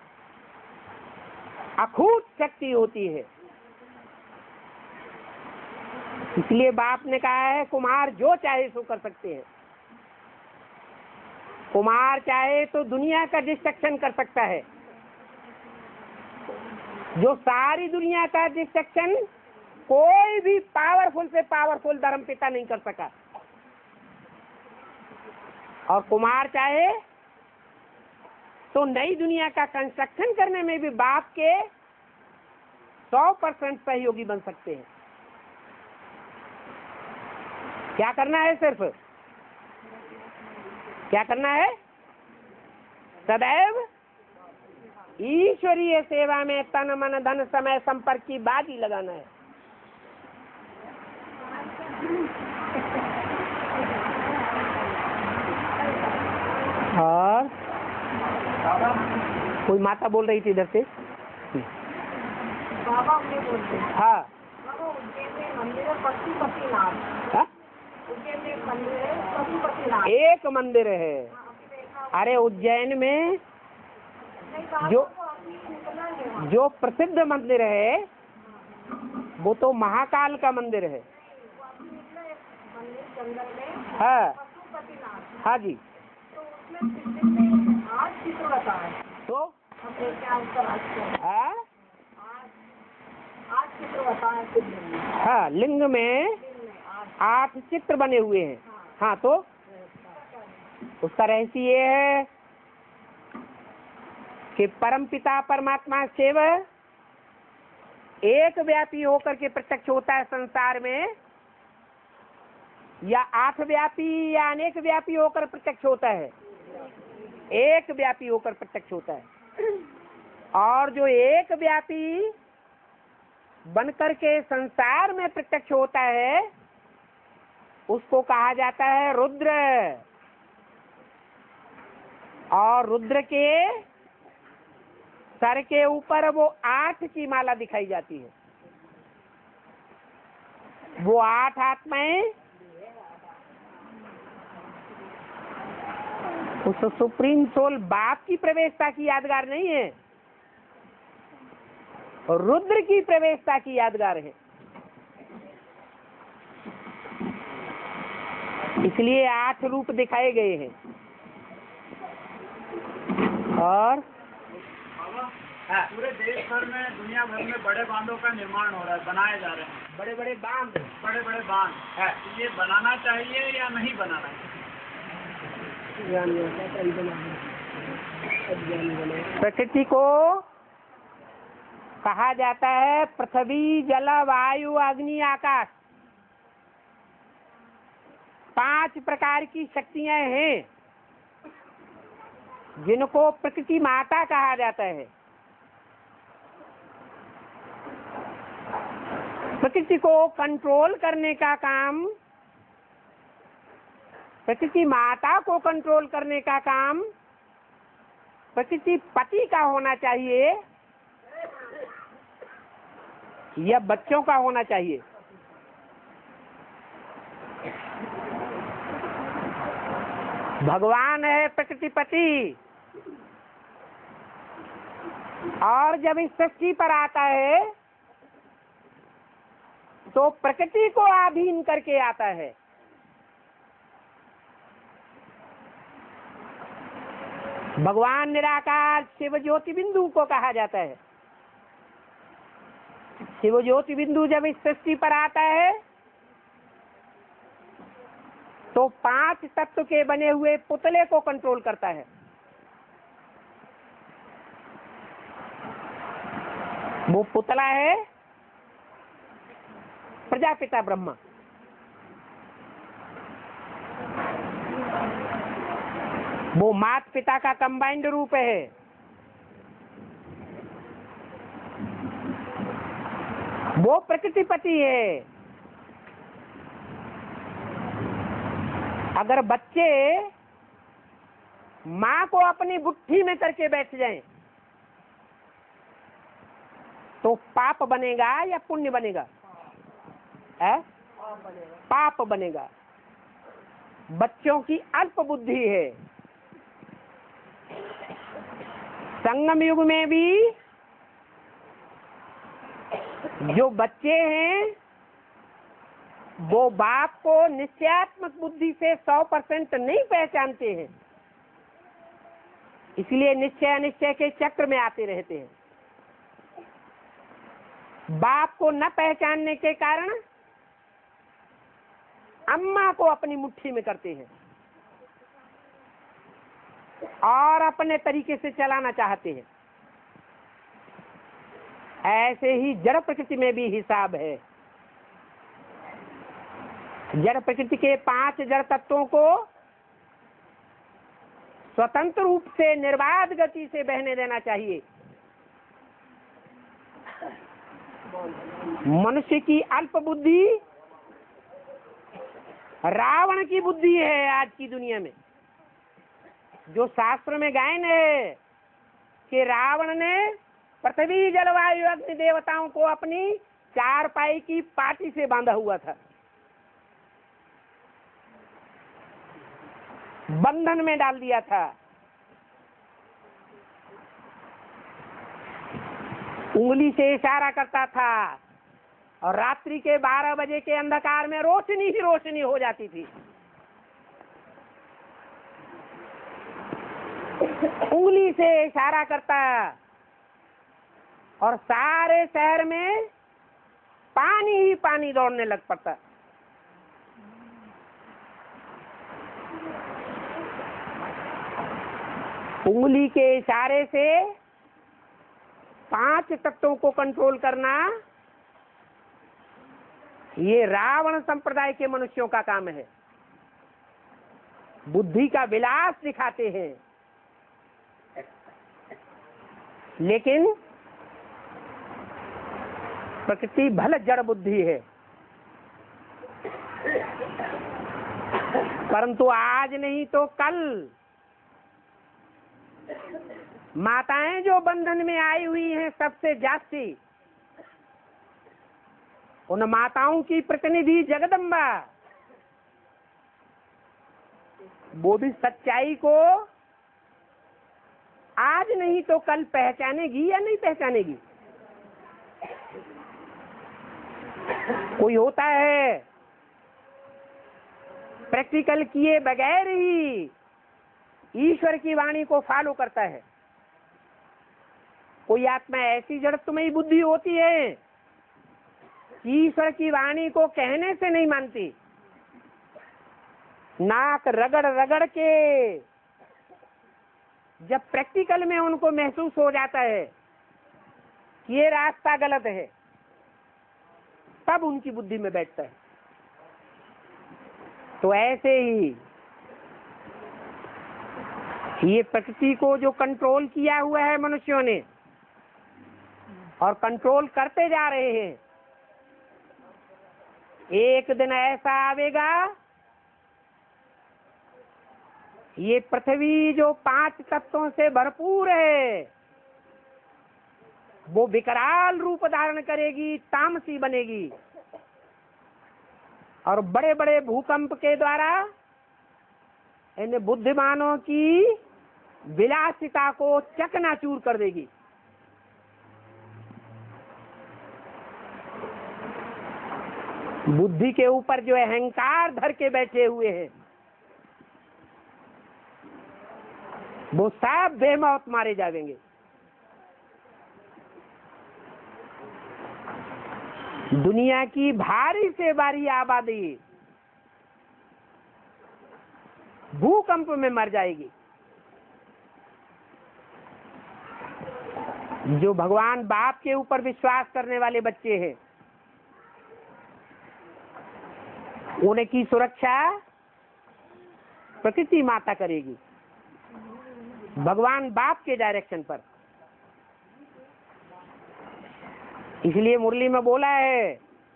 अखूट शक्ति होती है, इसलिए बाप ने कहा है कुमार जो चाहे सो कर सकते हैं। कुमार चाहे तो दुनिया का डिस्ट्रक्शन कर सकता है, जो सारी दुनिया का डिस्ट्रक्शन कोई भी पावरफुल से पावरफुल धर्म पिता नहीं कर सका। और कुमार चाहे तो नई दुनिया का कंस्ट्रक्शन करने में भी बाप के 100% सहयोगी बन सकते हैं। क्या करना है? सिर्फ क्या करना है? सदैव ईश्वरीय सेवा में तन मन धन समय संपर्क की बाजी लगाना है। और कोई माता बोल रही थी इधर से। बाबा हमने बोलते हैं। हाँ, बाबा उज्जैन में मंदिर है पशुपतिनाथ। हाँ? उज्जैन में मंदिर है पशुपतिनाथ। एक मंदिर है। अरे उज्जैन में जो प्रसिद्ध मंदिर है वो तो महाकाल का मंदिर है। हाँ हाँ जी। तो उसमें आज चित्र बताए तो आज चित्र बताए। हाँ, लिंग में 8 चित्र बने हुए हैं। हाँ, तो उसका रहस्य ये है कि परमपिता परमात्मा शिव एक व्यापी होकर के प्रत्यक्ष होता है संसार में, या 8 व्यापी या अनेक व्यापी होकर प्रत्यक्ष होता है? एक व्यापी होकर प्रत्यक्ष होता है। और जो एक व्यापी बनकर के संसार में प्रत्यक्ष होता है उसको कहा जाता है रुद्र। और रुद्र के सर के ऊपर वो 8 की माला दिखाई जाती है। वो 8 आत्माएं उस सुप्रीम सोल बाप की प्रवेशता की यादगार नहीं है, रुद्र की प्रवेशता की यादगार है। इसलिए 8 रूप दिखाए गए हैं। और पूरे देश भर में, दुनिया भर में बड़े बांधों का निर्माण हो रहा है, बनाए जा रहे हैं। बड़े बड़े बांध, बड़े बड़े बांध है, ये बनाना चाहिए या नहीं बनाना चाहिए? प्रकृति को कहा जाता है पृथ्वी, जल, वायु, अग्नि, आकाश। 5 प्रकार की शक्तियां हैं जिनको प्रकृति माता कहा जाता है। प्रकृति को कंट्रोल करने का काम, प्रकृति माता को कंट्रोल करने का काम प्रकृति पति का होना चाहिए या बच्चों का होना चाहिए? भगवान है प्रकृति पति, और जब इस सृष्टि पर आता है तो प्रकृति को अधीन करके आता है। भगवान निराकार शिव ज्योति बिंदु को कहा जाता है। शिव ज्योति बिंदु जब इस सृष्टि पर आता है तो 5 तत्व के बने हुए पुतले को कंट्रोल करता है। वो पुतला है प्रजापिता ब्रह्मा। वो माता पिता का कंबाइंड रूप है। वो प्रकृतिपति है। अगर बच्चे माँ को अपनी बुट्ठी में करके बैठ जाएं तो पाप बनेगा या पुण्य बनेगा? पाप बनेगा। बच्चों की अल्प बुद्धि है। संगम युग में भी जो बच्चे हैं वो बाप को निश्चयात्मक बुद्धि से 100% नहीं पहचानते हैं, इसलिए निश्चय अनिश्चय के चक्र में आते रहते हैं। बाप को न पहचानने के कारण अम्मा को अपनी मुट्ठी में करते हैं और अपने तरीके से चलाना चाहते हैं। ऐसे ही जड़ प्रकृति में भी हिसाब है। जड़ प्रकृति के 5 जड़ तत्वों को स्वतंत्र रूप से निर्बाध गति से बहने देना चाहिए। मनुष्य की अल्प बुद्धि रावण की बुद्धि है आज की दुनिया में। जो शास्त्र में गायन है कि रावण ने पृथ्वी, जलवायु, अग्नि देवताओं को अपनी 4 पाई की पाटी से बांधा हुआ था, बंधन में डाल दिया था। उंगली से इशारा करता था और रात्रि के 12 बजे के अंधकार में रोशनी ही रोशनी हो जाती थी। उंगली से इशारा करता और सारे शहर में पानी ही पानी दौड़ने लग पड़ता। उंगली के इशारे से 5 तत्वों को कंट्रोल करना ये रावण संप्रदाय के मनुष्यों का काम है। बुद्धि का विलास दिखाते हैं, लेकिन प्रकृति भले जड़ बुद्धि है, परंतु आज नहीं तो कल माताएं जो बंधन में आई हुई हैं सबसे जास्ती, उन माताओं की प्रतिनिधि जगदम्बा, वो भी सच्चाई को आज नहीं तो कल पहचानेगी या नहीं पहचानेगी? कोई होता है प्रैक्टिकल किए बगैर ही ईश्वर की वाणी को फॉलो करता है। कोई आत्मा ऐसी जड़त्वमयी बुद्धि होती है कि ईश्वर की वाणी को कहने से नहीं मानती, नाक रगड़ रगड़ के जब प्रैक्टिकल में उनको महसूस हो जाता है कि ये रास्ता गलत है, तब उनकी बुद्धि में बैठता है। तो ऐसे ही ये प्रकृति को जो कंट्रोल किया हुआ है मनुष्यों ने और कंट्रोल करते जा रहे हैं, एक दिन ऐसा आवेगा ये पृथ्वी जो 5 तत्वों से भरपूर है वो विकराल रूप धारण करेगी, तामसी बनेगी और बड़े बड़े भूकंप के द्वारा इन बुद्धिमानों की विलासिता को चकनाचूर कर देगी। बुद्धि के ऊपर जो अहंकार धर के बैठे हुए हैं वो सब बेमौत मारे जाएंगे। दुनिया की भारी से भारी आबादी भूकंप में मर जाएगी। जो भगवान बाप के ऊपर विश्वास करने वाले बच्चे हैं उनकी सुरक्षा प्रकृति माता करेगी, भगवान बाप के डायरेक्शन पर। इसलिए मुरली में बोला है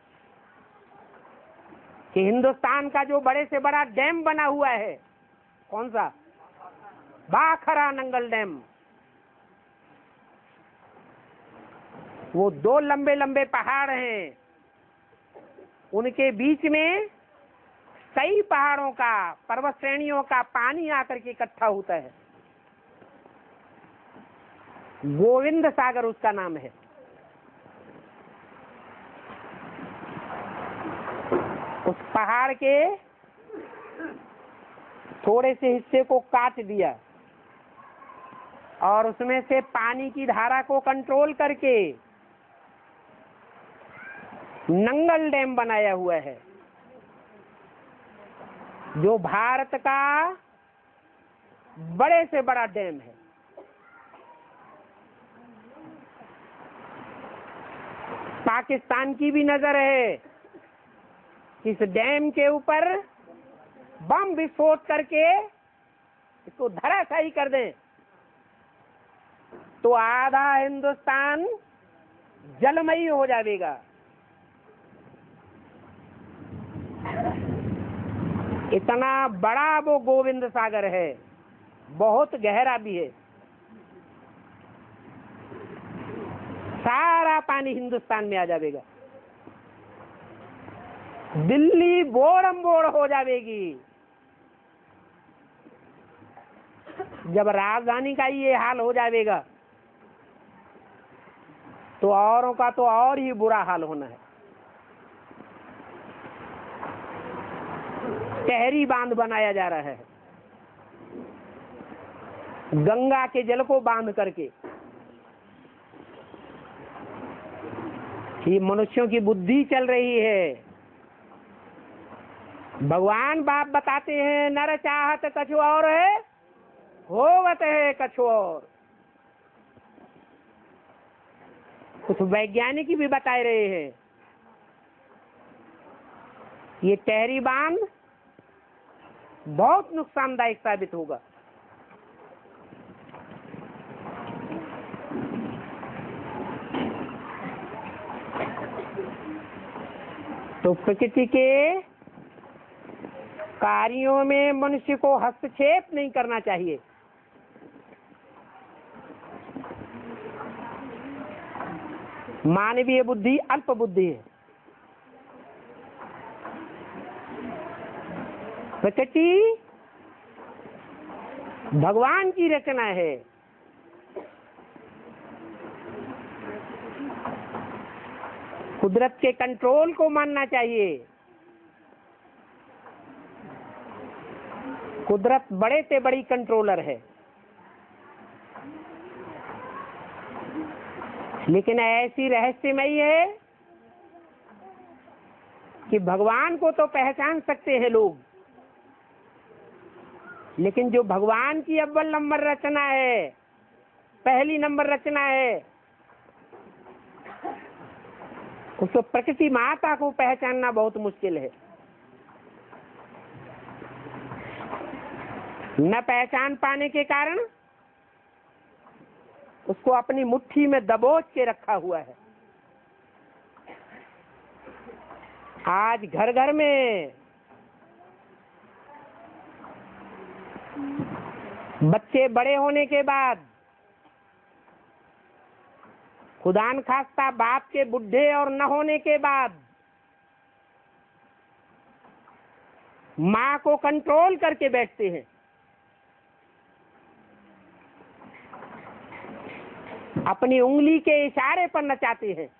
कि हिंदुस्तान का जो बड़े से बड़ा डैम बना हुआ है, कौन सा? बाखरा नंगल डैम। वो 2 लंबे लंबे पहाड़ हैं, उनके बीच में कई पहाड़ों का, पर्वत श्रेणियों का पानी आकर के इकट्ठा होता है। गोविंद सागर उसका नाम है। उस पहाड़ के थोड़े से हिस्से को काट दिया और उसमें से पानी की धारा को कंट्रोल करके नंगल डैम बनाया हुआ है, जो भारत का बड़े से बड़ा डैम है। पाकिस्तान की भी नजर है, इस डैम के ऊपर बम विस्फोट करके इसको धराशायी कर दें तो आधा हिंदुस्तान जलमयी हो जाएगा। इतना बड़ा वो गोविंद सागर है, बहुत गहरा भी है। सारा पानी हिंदुस्तान में आ जाएगा, दिल्ली बोड़म बोड़ हो जाएगी। जब राजधानी का ये हाल हो जाएगा तो औरों का तो और ही बुरा हाल होना है। टहरी बांध बनाया जा रहा है, गंगा के जल को बांध करके। ये मनुष्यों की बुद्धि चल रही है। भगवान बाप बताते हैं नर चाहत कछु और है, होवत है कछु और। कुछ वैज्ञानिक भी बता रहे हैं ये टहरी बांध बहुत नुकसानदायक साबित होगा। तो प्रकृति के कार्यों में मनुष्य को हस्तक्षेप नहीं करना चाहिए। मानवीय बुद्धि अल्प बुद्धि है। प्रकृति भगवान की रचना है। कुदरत के कंट्रोल को मानना चाहिए। कुदरत बड़े से बड़ी कंट्रोलर है, लेकिन ऐसी रहस्यमयी है कि भगवान को तो पहचान सकते हैं लोग, लेकिन जो भगवान की अव्वल नंबर रचना है, पहली नंबर रचना है, उसको प्रकृति माता को पहचानना बहुत मुश्किल है। न पहचान पाने के कारण उसको अपनी मुट्ठी में दबोच के रखा हुआ है। आज घर घर में बच्चे बड़े होने के बाद खुदा न खास्ता बाप के बुढ़े और न होने के बाद माँ को कंट्रोल करके बैठते हैं। अपनी उंगली के इशारे पर नचाते हैं।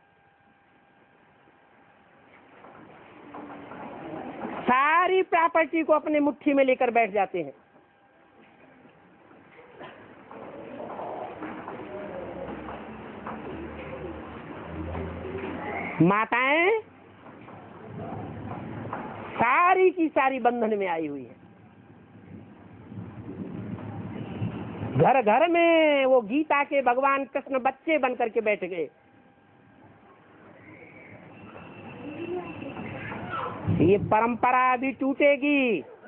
सारी प्रॉपर्टी को अपने मुट्ठी में लेकर बैठ जाते हैं। माताएं सारी की सारी बंधन में आई हुई है। घर घर में वो गीता के भगवान कृष्ण बच्चे बन करके बैठ गए। ये परंपरा अभी टूटेगी।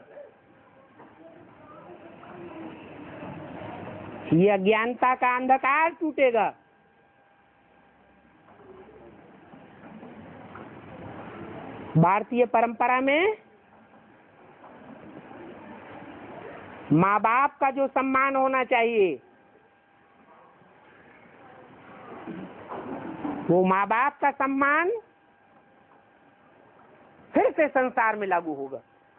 ये अज्ञानता का अंधकार टूटेगा। भारतीय परंपरा में माँ बाप का जो सम्मान होना चाहिए, वो माँ बाप का सम्मान फिर से संसार में लागू होगा।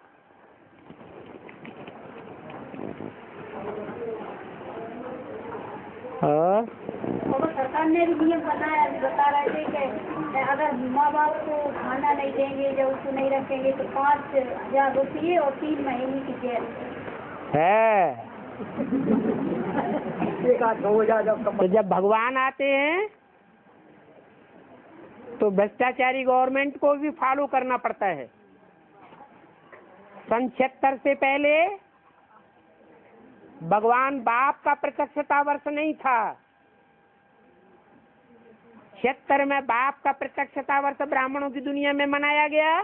और सरकार ने भी नियम बता रहे थे कि अगर माँ बाप को खाना नहीं देंगे, जब उसको नहीं रखेंगे तो 5,000 रुपये और 3 महीने की जेल है। तो जब भगवान आते हैं तो भ्रष्टाचारी गवर्नमेंट को भी फॉलो करना पड़ता है। सन 76 से पहले भगवान बाप का प्रत्यक्षता वर्ष नहीं था। 76 में बाप का प्रत्यक्षता वर्ष ब्राह्मणों की दुनिया में मनाया गया।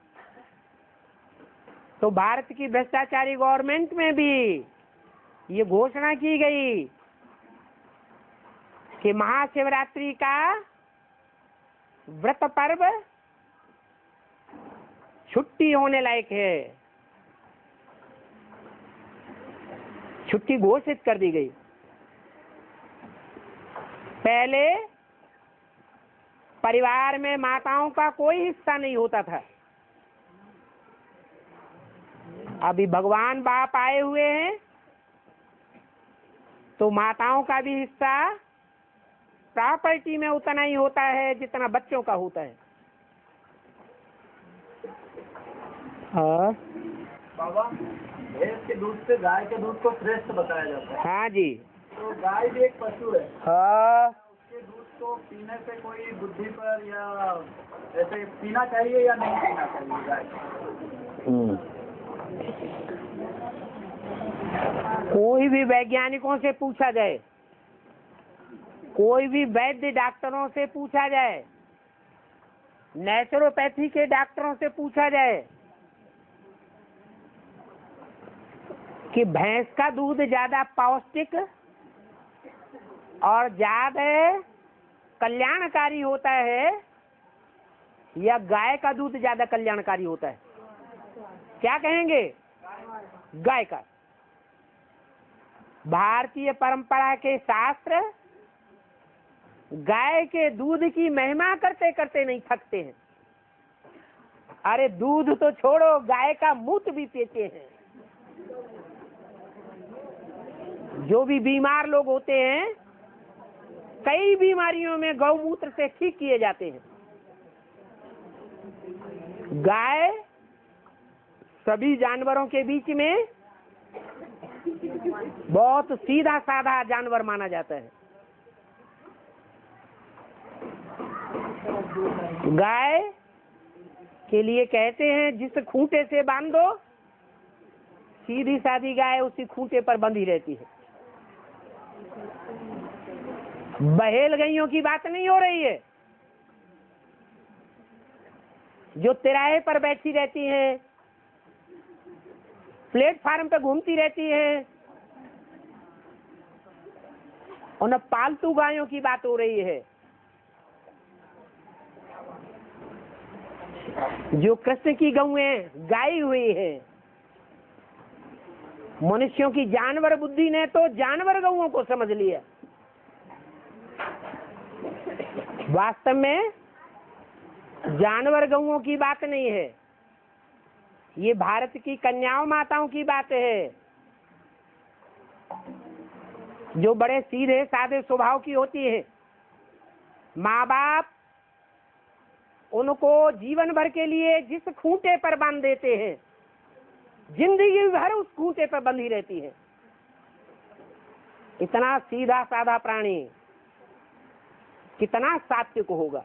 तो भारत की भ्रष्टाचारी गवर्नमेंट में भी ये घोषणा की गई कि महाशिवरात्रि का व्रत पर्व छुट्टी होने लायक है। छुट्टी घोषित कर दी गई। पहले परिवार में माताओं का कोई हिस्सा नहीं होता था। अभी भगवान बाप आए हुए हैं तो माताओं का भी हिस्सा प्रॉपर्टी में उतना ही होता है जितना बच्चों का होता है। और बाबा, भैंस के दूध से गाय के दूध को श्रेष्ठ बताया जाता है। हाँ जी। तो गाय भी एक पशु है। हाँ। उसके दूध को पीने से कोई बुद्धि पर या ऐसे पीना चाहिए या नहीं पीना चाहिए गाय? कोई भी वैज्ञानिकों से पूछा जाए, कोई भी वैद्य डॉक्टरों से पूछा जाए, नेचुरोपैथी के डॉक्टरों से पूछा जाए कि भैंस का दूध ज्यादा पौष्टिक और ज्यादा कल्याणकारी होता है या गाय का दूध ज्यादा कल्याणकारी होता है, क्या कहेंगे? गाय का। भारतीय परंपरा के शास्त्र गाय के दूध की महिमा करते करते नहीं थकते हैं। अरे दूध तो छोड़ो, गाय का मूत्र भी पीते हैं। जो भी बीमार लोग होते हैं, कई बीमारियों में गौमूत्र से ठीक किए जाते हैं। गाय सभी जानवरों के बीच में बहुत सीधा साधा जानवर माना जाता है। गाय के लिए कहते हैं जिस खूंटे से बांध दो, सीधी सादी गाय उसी खूंटे पर बंधी रहती है। बहेल गैयों की बात नहीं हो रही है, जो तिराहे पर बैठी रहती हैं, प्लेटफार्म पे घूमती रहती हैं, उन पालतू गायों की बात हो रही है, जो कृष्ण की गौएं गाई हुई है। मनुष्यों की जानवर बुद्धि ने तो जानवर गौओं को समझ लिया। वास्तव में जानवर गौओं की बात नहीं है, ये भारत की कन्याओं माताओं की बात है, जो बड़े सीधे साधे स्वभाव की होती है। माँ बाप उनको जीवन भर के लिए जिस खूंटे पर बांध देते हैं, जिंदगी भर उस खूंटे पर बंधी रहती है। इतना सीधा साधा प्राणी कितना सात्विक होगा,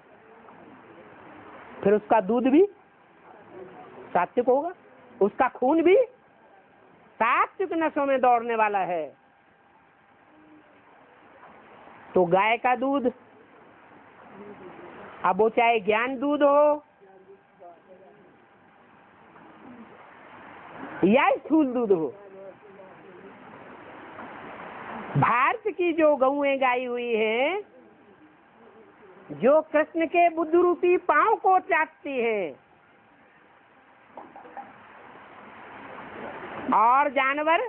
फिर उसका दूध भी सात्विक होगा, उसका खून भी सात्विक नसों में दौड़ने वाला है। तो गाय का दूध, अब वो चाहे ज्ञान दूध हो या स्थूल दूध हो, भारत की जो गौएं गाई हुई हैं, जो कृष्ण के बुद्ध रूपी पांव को चाटती हैं, और जानवर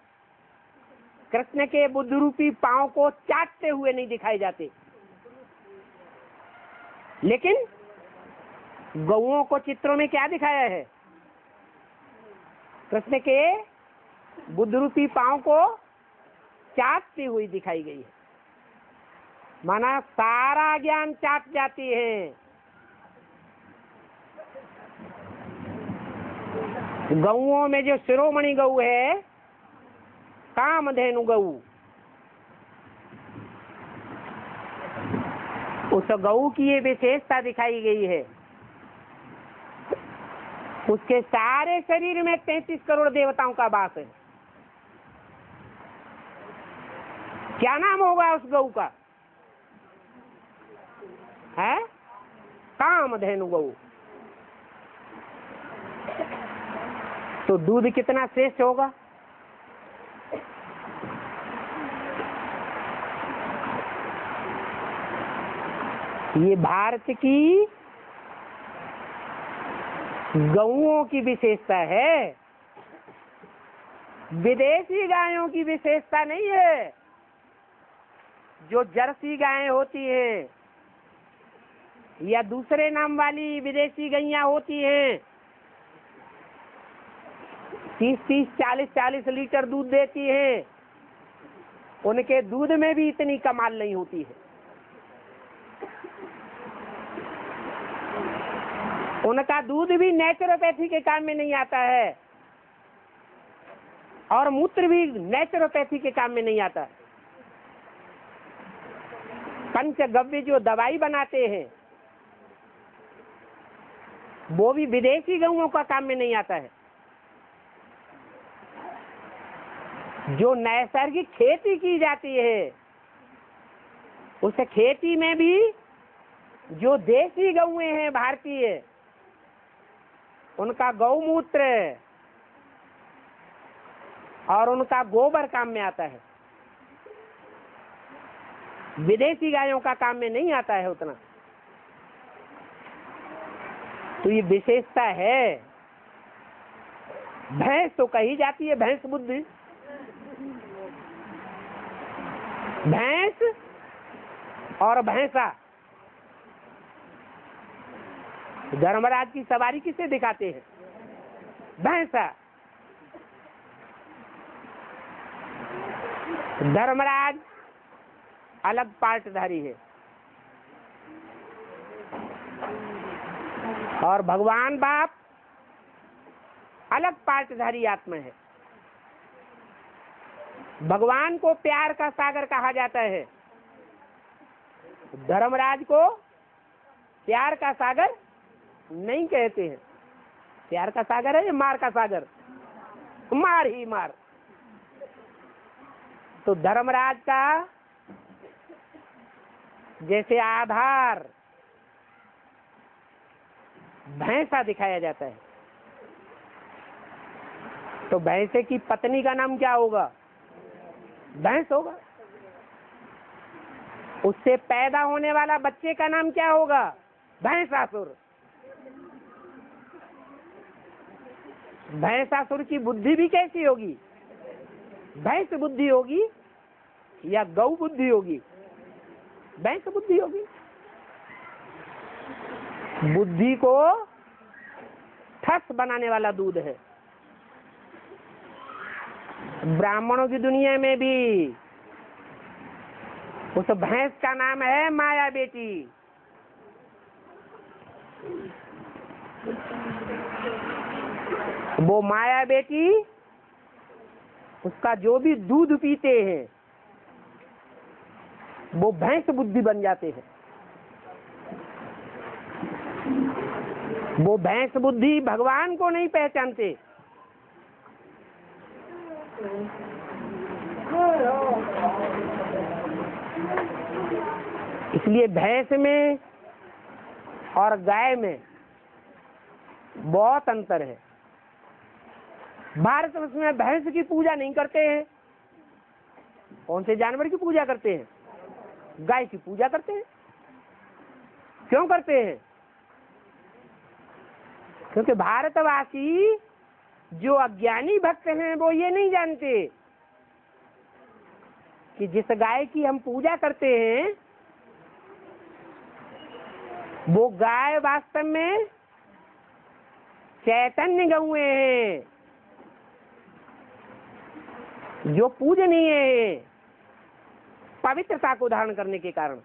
कृष्ण के बुद्ध रूपी पांव को चाटते हुए नहीं दिखाई जाते, लेकिन गौओं को चित्रों में क्या दिखाया है? कृष्ण के बुद्ध रूपी पांव को चाटती हुई दिखाई गई है। माना सारा ज्ञान चाट जाती है। गौओं में जो शिरोमणि गौ है, कामधेनु गौ, उस गौ की ये विशेषता दिखाई गई है, उसके सारे शरीर में 33 करोड़ देवताओं का वास है। क्या नाम होगा उस गौ का? है कामधेनु गौ। तो दूध कितना श्रेष्ठ होगा? ये भारत की गौओं की विशेषता है, विदेशी गायों की विशेषता नहीं है। जो जर्सी गायें होती हैं या दूसरे नाम वाली विदेशी गैया होती हैं, 30-30, 40-40 लीटर दूध देती हैं, उनके दूध में भी इतनी कमाल नहीं होती है। उनका दूध भी नेचुरोपैथी के काम में नहीं आता है, और मूत्र भी नेचुरोपैथी के काम में नहीं आता। पंचगव्य जो दवाई बनाते हैं, वो भी विदेशी गौओं का काम में नहीं आता है। जो नैसर्गिक खेती की जाती है, उस खेती में भी जो देसी गौएं हैं भारतीय, उनका गौमूत्र और उनका गोबर काम में आता है। विदेशी गायों का काम में नहीं आता है उतना। तो ये विशेषता है। भैंस तो कही जाती है भैंस बुद्धि। भैंस और भैंसा। धर्मराज की सवारी किसे दिखाते हैं? भैंसा। धर्मराज अलग पार्टधारी है और भगवान बाप अलग पार्टधारी आत्मा है। भगवान को प्यार का सागर कहा जाता है, धर्मराज को प्यार का सागर नहीं कहते हैं। प्यार का सागर है या मार का सागर? मार ही मार। तो धर्मराज का जैसे आधार भैंसा दिखाया जाता है, तो भैंसे की पत्नी का नाम क्या होगा? भैंस होगा। उससे पैदा होने वाला बच्चे का नाम क्या होगा? भैंसासुर। भैंसासुर की बुद्धि भी कैसी होगी? भैंस बुद्धि होगी या गौ बुद्धि होगी? भैंस बुद्धि होगी। बुद्धि को ठस बनाने वाला दूध है। ब्राह्मणों की दुनिया में भी उस भैंस का नाम है माया बेटी। वो माया बेटी उसका जो भी दूध पीते हैं वो भैंस बुद्धि बन जाते हैं। वो भैंस बुद्धि भगवान को नहीं पहचानते। इसलिए भैंस में और गाय में बहुत अंतर है। भारत में भैंस की पूजा नहीं करते हैं। कौन से जानवर की पूजा करते हैं? गाय की पूजा करते हैं। क्यों करते हैं? क्योंकि भारतवासी जो अज्ञानी भक्त हैं वो ये नहीं जानते कि जिस गाय की हम पूजा करते हैं वो गाय वास्तव में चैतन्य गौएं हैं जो पूजनीय है पवित्रता को धारण करने के कारण।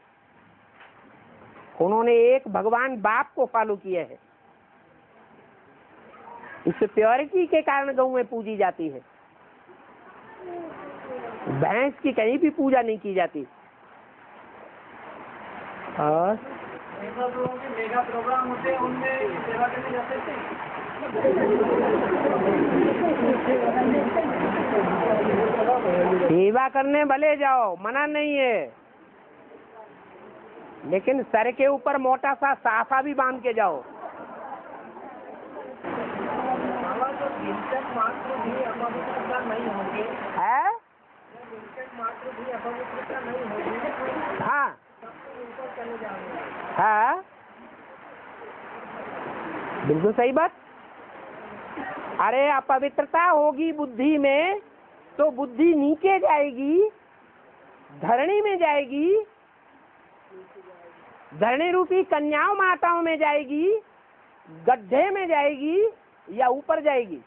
उन्होंने एक भगवान बाप को फॉलो किया है। इस प्योरिटी के कारण गौएं पूजी जाती है। भैंस की कहीं भी पूजा नहीं की जाती। और मेगा प्रोग्राम होते हैं उनमें सेवा करने जाते थे। सेवा करने भले जाओ, मना नहीं है, लेकिन सर के ऊपर मोटा सा साफा भी बांध के जाओ। है? हाँ हाँ, बिल्कुल सही बात। अरे अपवित्रता होगी बुद्धि में तो बुद्धि नीचे जाएगी, धरणी में जाएगी, धरणी रूपी कन्याओं माताओं में जाएगी, गड्ढे में जाएगी या ऊपर जाएगी?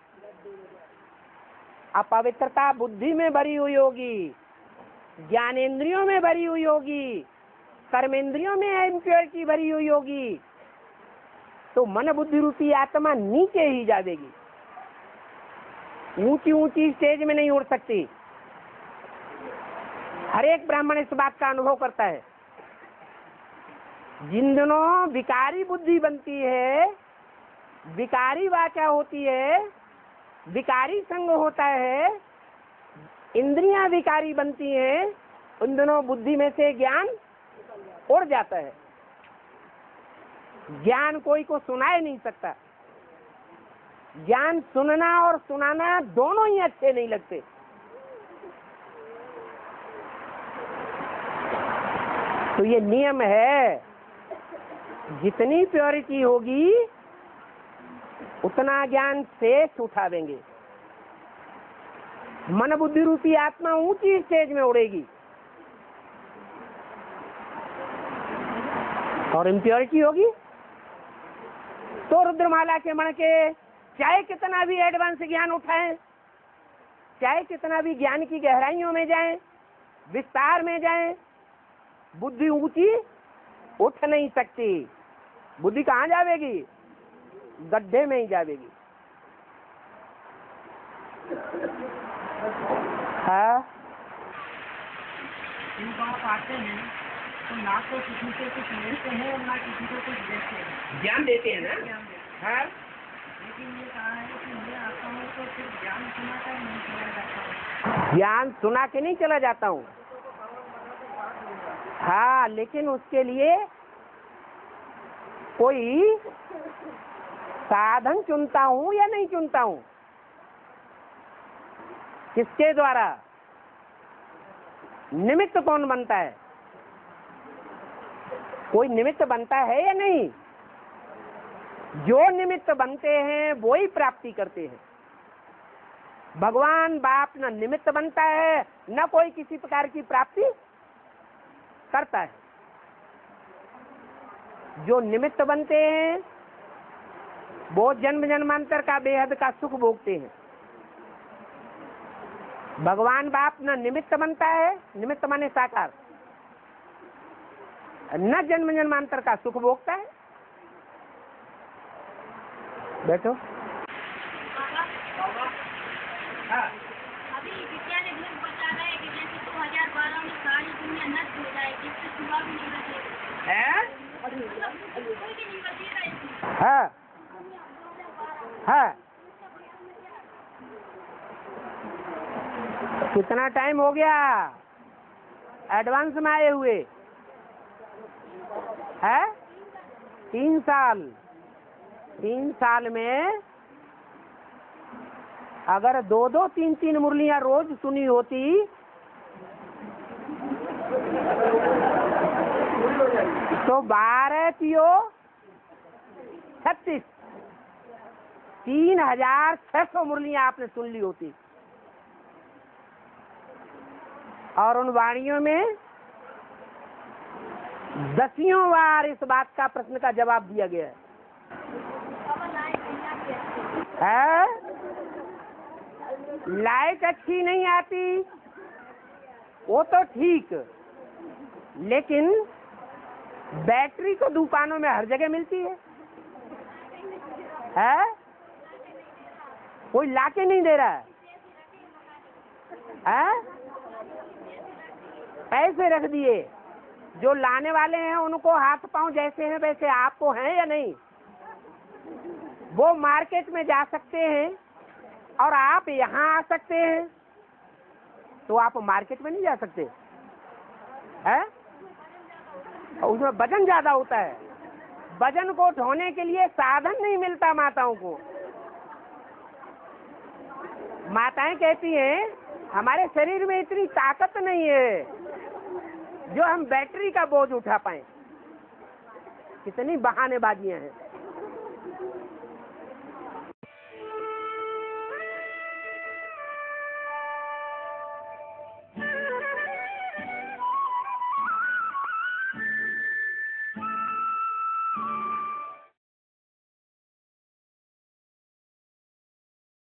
अपवित्रता बुद्धि में भरी हुई होगी, ज्ञानेंद्रियों में भरी हुई होगी, कर्मेंद्रियों में इम्प्योरिटी भरी हुई होगी, तो मन बुद्धि रूपी आत्मा नीचे ही जाएगी। ऊंची ऊंची स्टेज में नहीं उड़ सकती। हर एक ब्राह्मण इस बात का अनुभव करता है। जिन दिनों विकारी बुद्धि बनती है, विकारी वाचा होती है, विकारी संग होता है, इंद्रियां विकारी बनती हैं, उन दिनों बुद्धि में से ज्ञान उड़ जाता है। ज्ञान कोई को सुनाए नहीं सकता। ज्ञान सुनना और सुनाना दोनों ही अच्छे नहीं लगते। तो ये नियम है, जितनी प्योरिटी होगी उतना ज्ञान शेष उठावेंगे। मन बुद्धि रूपी आत्मा ऊंची स्टेज में उड़ेगी और इम्प्योरिटी होगी तो रुद्रमाला के मण के चाहे कितना भी एडवांस ज्ञान उठाएं, चाहे कितना भी ज्ञान की गहराइयों में जाएं, विस्तार में जाएं, बुद्धि ऊंची उठ नहीं सकती। बुद्धि कहाँ जावेगी? गड्ढे में ही जावेगी। हाँ, आप आते हैं तो ना तो किसी को कुछ लेते हैं और ना किसी को कुछ देते हैं, ज्ञान देते हैं ना। हाँ, लेकिन ये कहा है कि मैं आता हूँ तो सिर्फ ज्ञान सुनाकर नहीं चला जाता हूँ। ज्ञान सुना के नहीं चला जाता हूँ। हाँ, लेकिन उसके लिए कोई साधन चुनता हूँ या नहीं चुनता हूँ? किसके द्वारा? निमित्त कौन बनता है? कोई निमित्त बनता है या नहीं? जो निमित्त बनते हैं वो ही प्राप्ति करते हैं। भगवान बाप न निमित्त बनता है, न कोई किसी प्रकार की प्राप्ति करता है। जो निमित्त बनते हैं वो जन्म जन्मांतर का बेहद का सुख भोगते हैं। भगवान बाप न निमित्त बनता है, निमित्त माने साकार, न जन्म जन्मांतर का सुख भोगता है। बैठो। हाँ, अभी विज्ञान बता रहा है कि जैसे 2012 में सारी दुनिया नष्ट हो जाएगी, इससे सुबह भी नहीं बचेगा। है? कोई भी नहीं बचेगा इसमें। हाँ, हाँ। कितना टाइम हो गया एडवांस में आए हुए? है 3 साल। 3 साल में अगर 2-2, 3-3 मुरलियां रोज सुनी होती तो 12 पियो 36, 3600 मुरलियां आपने सुन ली होती। और उन वाणियों में 10वीं बार इस बात का प्रश्न का जवाब दिया गया है। लाइट अच्छी नहीं आती वो तो ठीक, लेकिन बैटरी तो दुकानों में हर जगह मिलती है? कोई लाके नहीं दे रहा है? पैसे रख दिए। जो लाने वाले हैं उनको हाथ पांव जैसे हैं वैसे आपको हैं या नहीं? वो मार्केट में जा सकते हैं और आप यहाँ आ सकते हैं, तो आप मार्केट में नहीं जा सकते हैं? उसमें वजन ज्यादा होता है। वजन को ढोने के लिए साधन नहीं मिलता माताओं को। माताएं कहती हैं हमारे शरीर में इतनी ताकत नहीं है जो हम बैटरी का बोझ उठा पाए। कितनी बहानेबाजियां हैं।